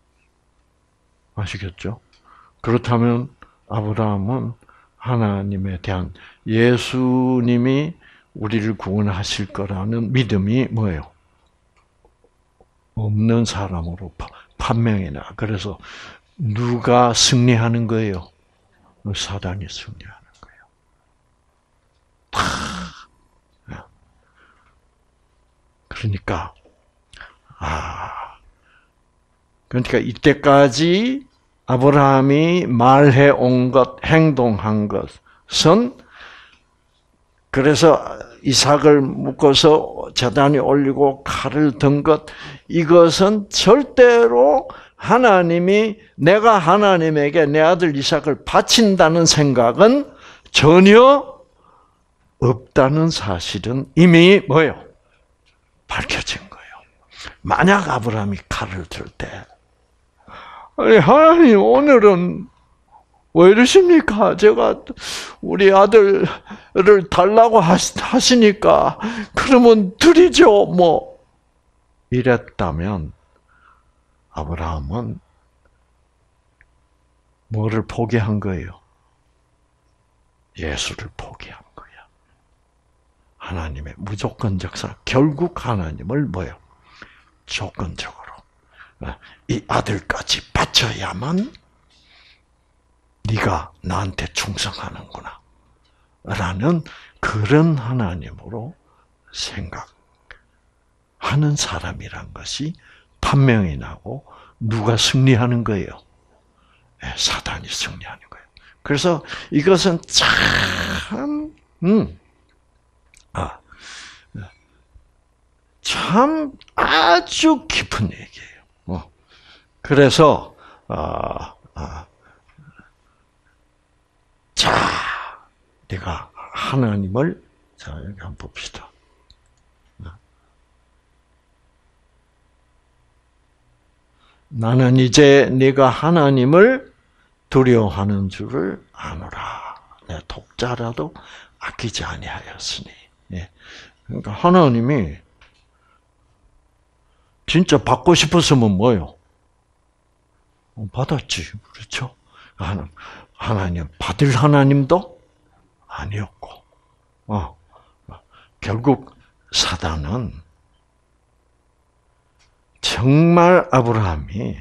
S1: 아시겠죠? 그렇다면 아브라함은 하나님에 대한 예수님이 우리를 구원하실 거라는 믿음이 뭐예요? 없는 사람으로 판명해나. 그래서 누가 승리하는 거예요? 사단이 승리하는 거예요. 그러니까 아 그러니까 이때까지 아브라함이 말해 온 것, 행동한 것은 그래서 이삭을 묶어서 제단에 올리고 칼을 든 것, 이것은 절대로 하나님이 내가 하나님에게 내 아들 이삭을 바친다는 생각은 전혀 없다는 사실은 이미 뭐예요? 밝혀진 거예요. 만약 아브라함이 칼을 들 때, 아니 하나님 오늘은 왜 이러십니까? 제가 우리 아들을 달라고 하시니까 그러면 드리죠. 뭐 이랬다면 아브라함은 뭐를 포기한 거예요? 예수를 포기한 거야. 하나님의 무조건적 사 결국 하나님을 뭐요? 조건적으로 이 아들까지 바쳐야만 네가 나한테 충성하는구나 라는 그런 하나님으로 생각하는 사람이란 것이 판명이 나고 누가 승리하는 거예요? 네, 사단이 승리하는 거예요. 그래서 이것은 참, 음, 아, 참 아주 깊은 얘기예요. 어. 그래서 아, 아, 자, 내가 하나님을 자 여기 한번 봅시다. 나는 이제 네가 하나님을 두려워하는 줄을 아노라. 내 독자라도 아끼지 아니하였으니. 예. 그러니까 하나님이 진짜 받고 싶었으면 뭐요? 받았지, 그렇죠? 하나님, 하나님 받을 하나님도 아니었고, 어, 결국 사단은 정말 아브라함이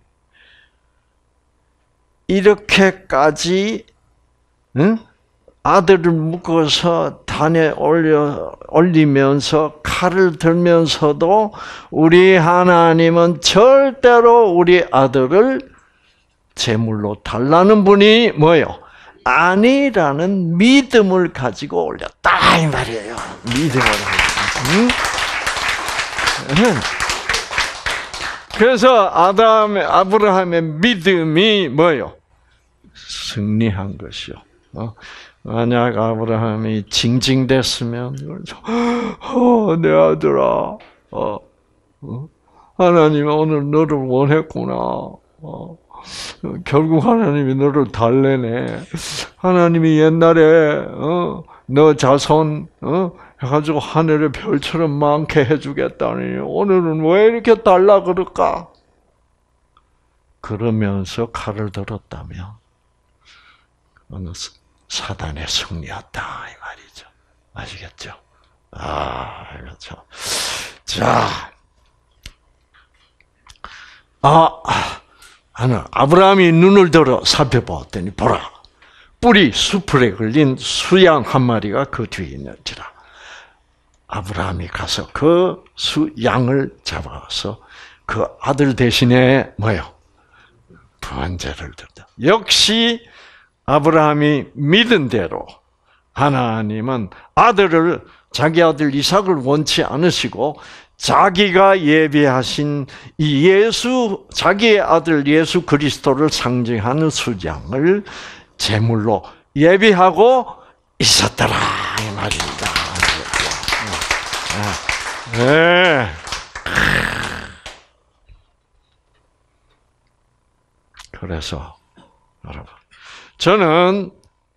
S1: 이렇게까지 응? 아들을 묶어서 단에 올려 올리면서 칼을 들면서도 우리 하나님은 절대로 우리 아들을 제물로 달라는 분이 뭐예요? 아니라는 믿음을 가지고 올렸다 이 말이에요. 믿음을 가지고. 응? 그래서 아담의 아브라함의 믿음이 뭐예요? 승리한 것이요. 어? 만약 아브라함이 징징댔으면, 어, 내 아들아, 어, 어? 하나님이 오늘 너를 원했구나. 어, 결국 하나님이 너를 달래네. 하나님이 옛날에 어, 너 자손 어, 해가지고 하늘의 별처럼 많게 해주겠다니 오늘은 왜 이렇게 달라 그럴까? 그러면서 칼을 들었다면 어느 사단의 승리였다 이 말이죠. 아시겠죠? 아, 그렇죠. 자, 아, 하나 아브라함이 눈을 들어 살펴보았더니 보라, 뿔이 수풀에 걸린 수양 한 마리가 그 뒤에 있는지라. 아브라함이 가서 그 수양을 잡아서 그 아들 대신에 뭐요? 번제를 드렸다. 역시 아브라함이 믿은 대로 하나님은 아들을 자기 아들 이삭을 원치 않으시고 자기가 예비하신 이 예수 자기의 아들 예수 그리스도를 상징하는 수양을 제물로 예비하고 있었더라 이 말입니다. 네. 그래서 여러분, 저는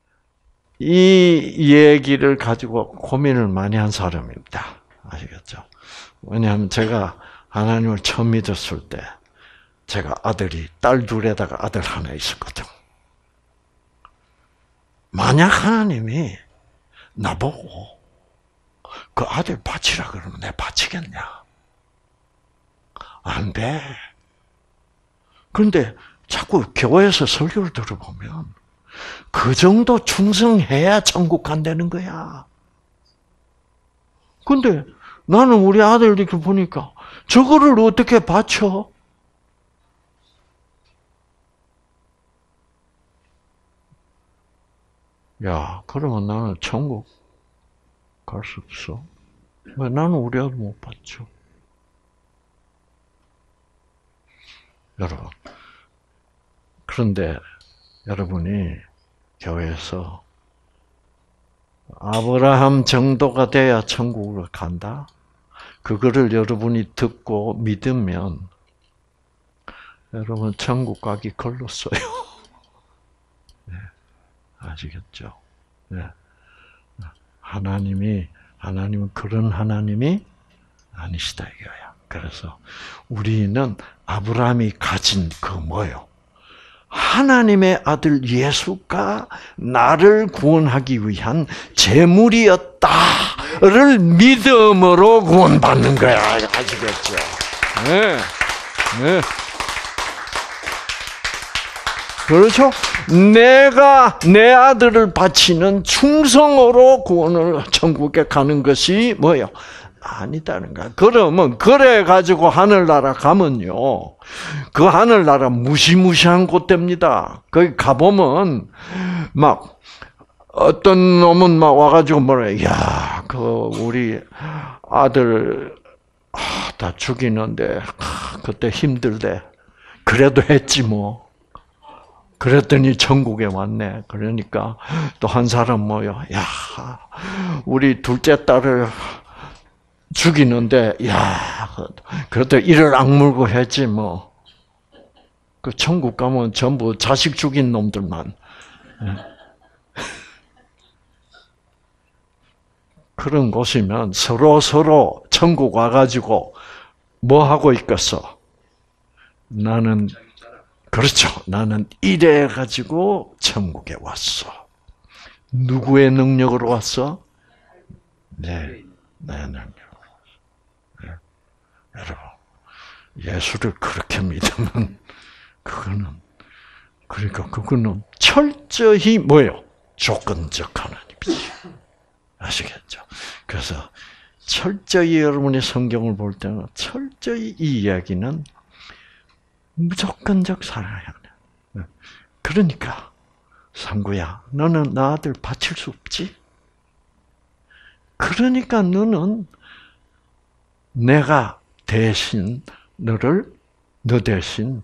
S1: 이 얘기를 가지고 고민을 많이 한 사람입니다. 아시겠죠? 왜냐하면 제가 하나님을 처음 믿었을 때 제가 아들이 딸 둘에다가 아들 하나 있었거든. 만약 하나님이 나보고 그 아들 바치라 그러면 내가 바치겠냐? 안 돼. 그런데 자꾸 교회에서 설교를 들어보면 그 정도 충성해야 천국 간다는 거야. 근데 나는 우리 아들 이렇게 보니까 저거를 어떻게 바쳐? 야, 그러면 나는 천국 갈 수 없어. 왜 나는 우리 아들 못 봤죠? 여러분. 그런데 여러분이 교회에서 아브라함 정도가 돼야 천국을 간다? 그거를 여러분이 듣고 믿으면 여러분 천국 가기 걸렸어요. 네, 아시겠죠? 네. 하나님이 하나님은 그런 하나님이 아니시다 이거야. 그래서 우리는 아브라함이 가진 그 뭐요? 하나님의 아들 예수가 나를 구원하기 위한 제물이었다를 믿음으로 구원받는 거야. 아시겠죠? 네. 네. 그렇죠? 내가 내 아들을 바치는 충성으로 구원을 천국에 가는 것이 뭐예요? 아니다는 거야. 그러면 그래 가지고 하늘나라 가면요, 그 하늘나라 무시무시한 곳 됩니다. 거기 가보면 막 어떤 놈은 막 와가지고 뭐래, 야, 그 우리 아들 아, 다 죽이는데 아, 그때 힘들대. 그래도 했지 뭐. 그랬더니 천국에 왔네. 그러니까 또 한 사람 뭐요, 야, 우리 둘째 딸을 죽이는데, 야, 그래도 이를 악물고 했지, 뭐. 그 천국 가면 전부 자식 죽인 놈들만. 그런 곳이면 서로 서로 천국 와가지고 뭐 하고 있겠어? 나는, 그렇죠. 나는 이래가지고 천국에 왔어. 누구의 능력으로 왔어? 네, 내 능력. 여러분, 예수를 그렇게 믿으면 그거는, 그러니까 그거는 철저히 뭐예요? 조건적 하나님이지. 아시겠죠? 그래서 철저히 여러분이 성경을 볼 때는 철저히 이 이야기는 무조건적 사랑이야. 그러니까 상구야, 너는 나 아들 바칠 수 없지? 그러니까 너는 내가 대신 너를, 너 대신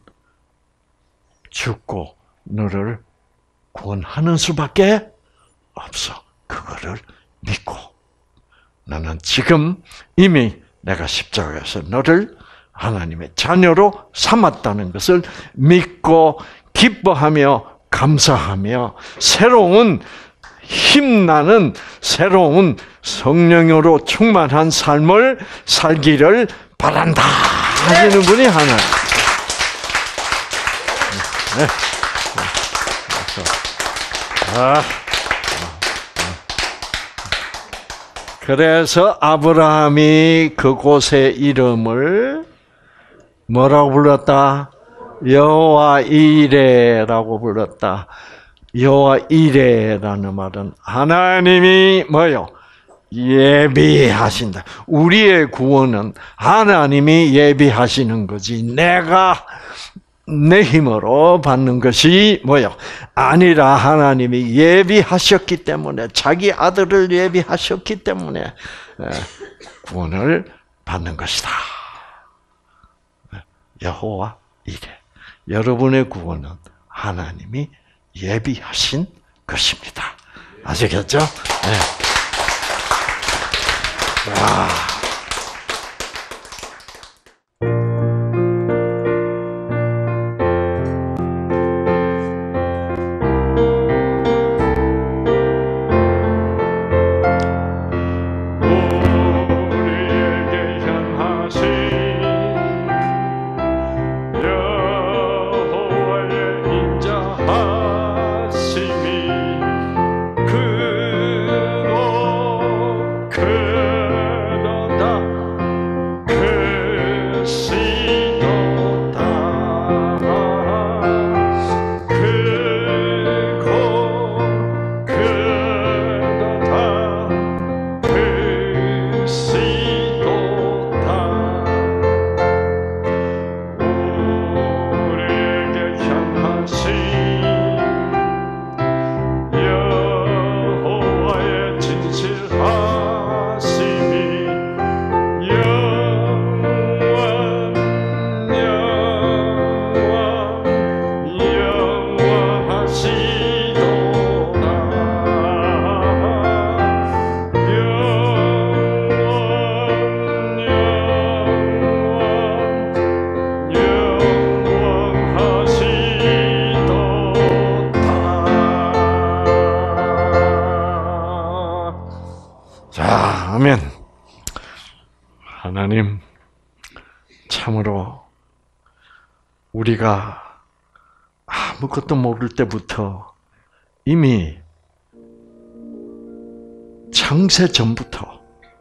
S1: 죽고 너를 구원하는 수밖에 없어. 그거를 믿고 나는 지금 이미 내가 십자가에서 너를 하나님의 자녀로 삼았다는 것을 믿고 기뻐하며 감사하며 새로운 힘나는 새로운 성령으로 충만한 삶을 살기를 바란다 하시는 분이 하나. 네. 아. 그래서 아브라함이 그곳의 이름을 뭐라고 불렀다? 여호와 이레라고 불렀다. 여호와 이레라는 말은 하나님이 뭐요? 예비하신다. 우리의 구원은 하나님이 예비하시는 거지. 내가 내 힘으로 받는 것이 뭐요? 아니라 하나님이 예비하셨기 때문에, 자기 아들을 예비하셨기 때문에 구원을 받는 것이다. 여호와 이레. 여러분의 구원은 하나님이 예비하신 것입니다. 아시겠죠? 네. 와. 참으로 우리가 아무것도 모를 때부터 이미 창세 전부터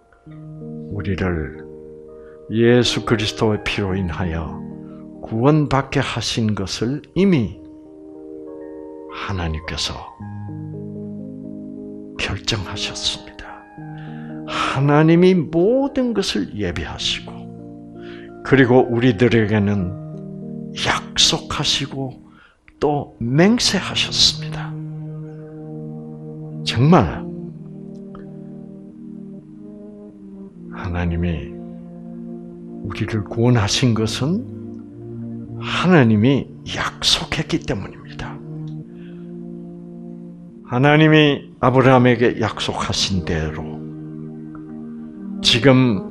S1: 우리를 예수 그리스도의 피로 인하여 구원받게 하신 것을 이미 하나님께서 결정하셨습니다. 하나님이 모든 것을 예비하시고 그리고 우리들에게는 약속하시고 또 맹세하셨습니다. 정말 하나님이 우리를 구원하신 것은 하나님이 약속했기 때문입니다. 하나님이 아브라함에게 약속하신 대로 지금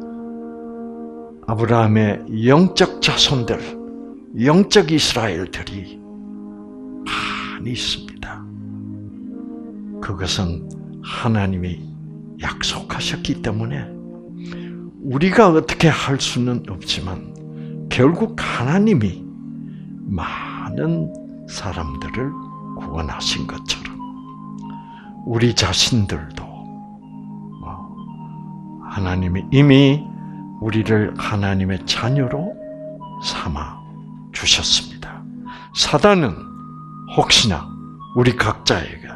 S1: 아브라함의 영적 자손들, 영적 이스라엘들이 많이 있습니다. 그것은 하나님이 약속하셨기 때문에 우리가 어떻게 할 수는 없지만 결국 하나님이 많은 사람들을 구원하신 것처럼 우리 자신들도 하나님이 이미 우리를 하나님의 자녀로 삼아 주셨습니다. 사단은 혹시나 우리 각자에게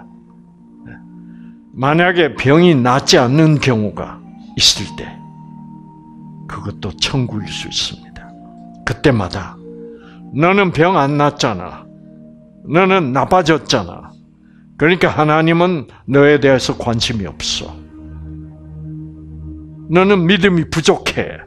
S1: 만약에 병이 낫지 않는 경우가 있을 때 그것도 천국일 수 있습니다. 그때마다 너는 병 안 낫잖아. 너는 나빠졌잖아. 그러니까 하나님은 너에 대해서 관심이 없어. 너는 믿음이 부족해.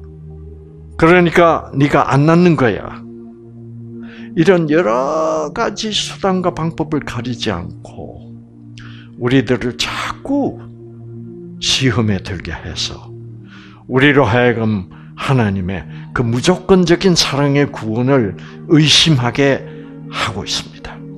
S1: 그러니까 네가 안 낫는 거야. 이런 여러 가지 수단과 방법을 가리지 않고 우리들을 자꾸 시험에 들게 해서 우리로 하여금 하나님의 그 무조건적인 사랑의 구원을 의심하게 하고 있습니다.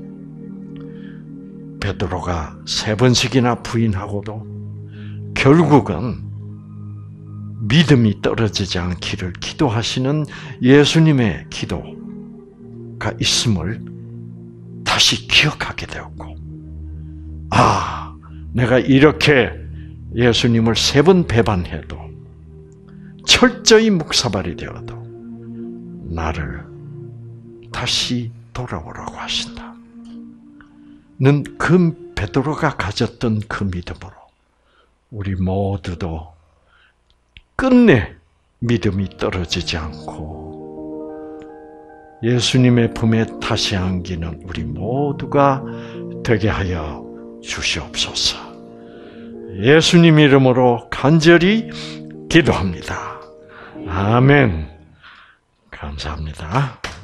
S1: 베드로가 세 번씩이나 부인하고도 결국은 믿음이 떨어지지 않기를 기도하시는 예수님의 기도가 있음을 다시 기억하게 되었고, 아, 내가 이렇게 예수님을 세 번 배반해도 철저히 묵사발이 되어도 나를 다시 돌아오라고 하신다. 는 그 베드로가 가졌던 그 믿음으로 우리 모두도 끝내 믿음이 떨어지지 않고 예수님의 품에 다시 안기는 우리 모두가 되게 하여 주시옵소서. 예수님 이름으로 간절히 기도합니다. 아멘. 감사합니다.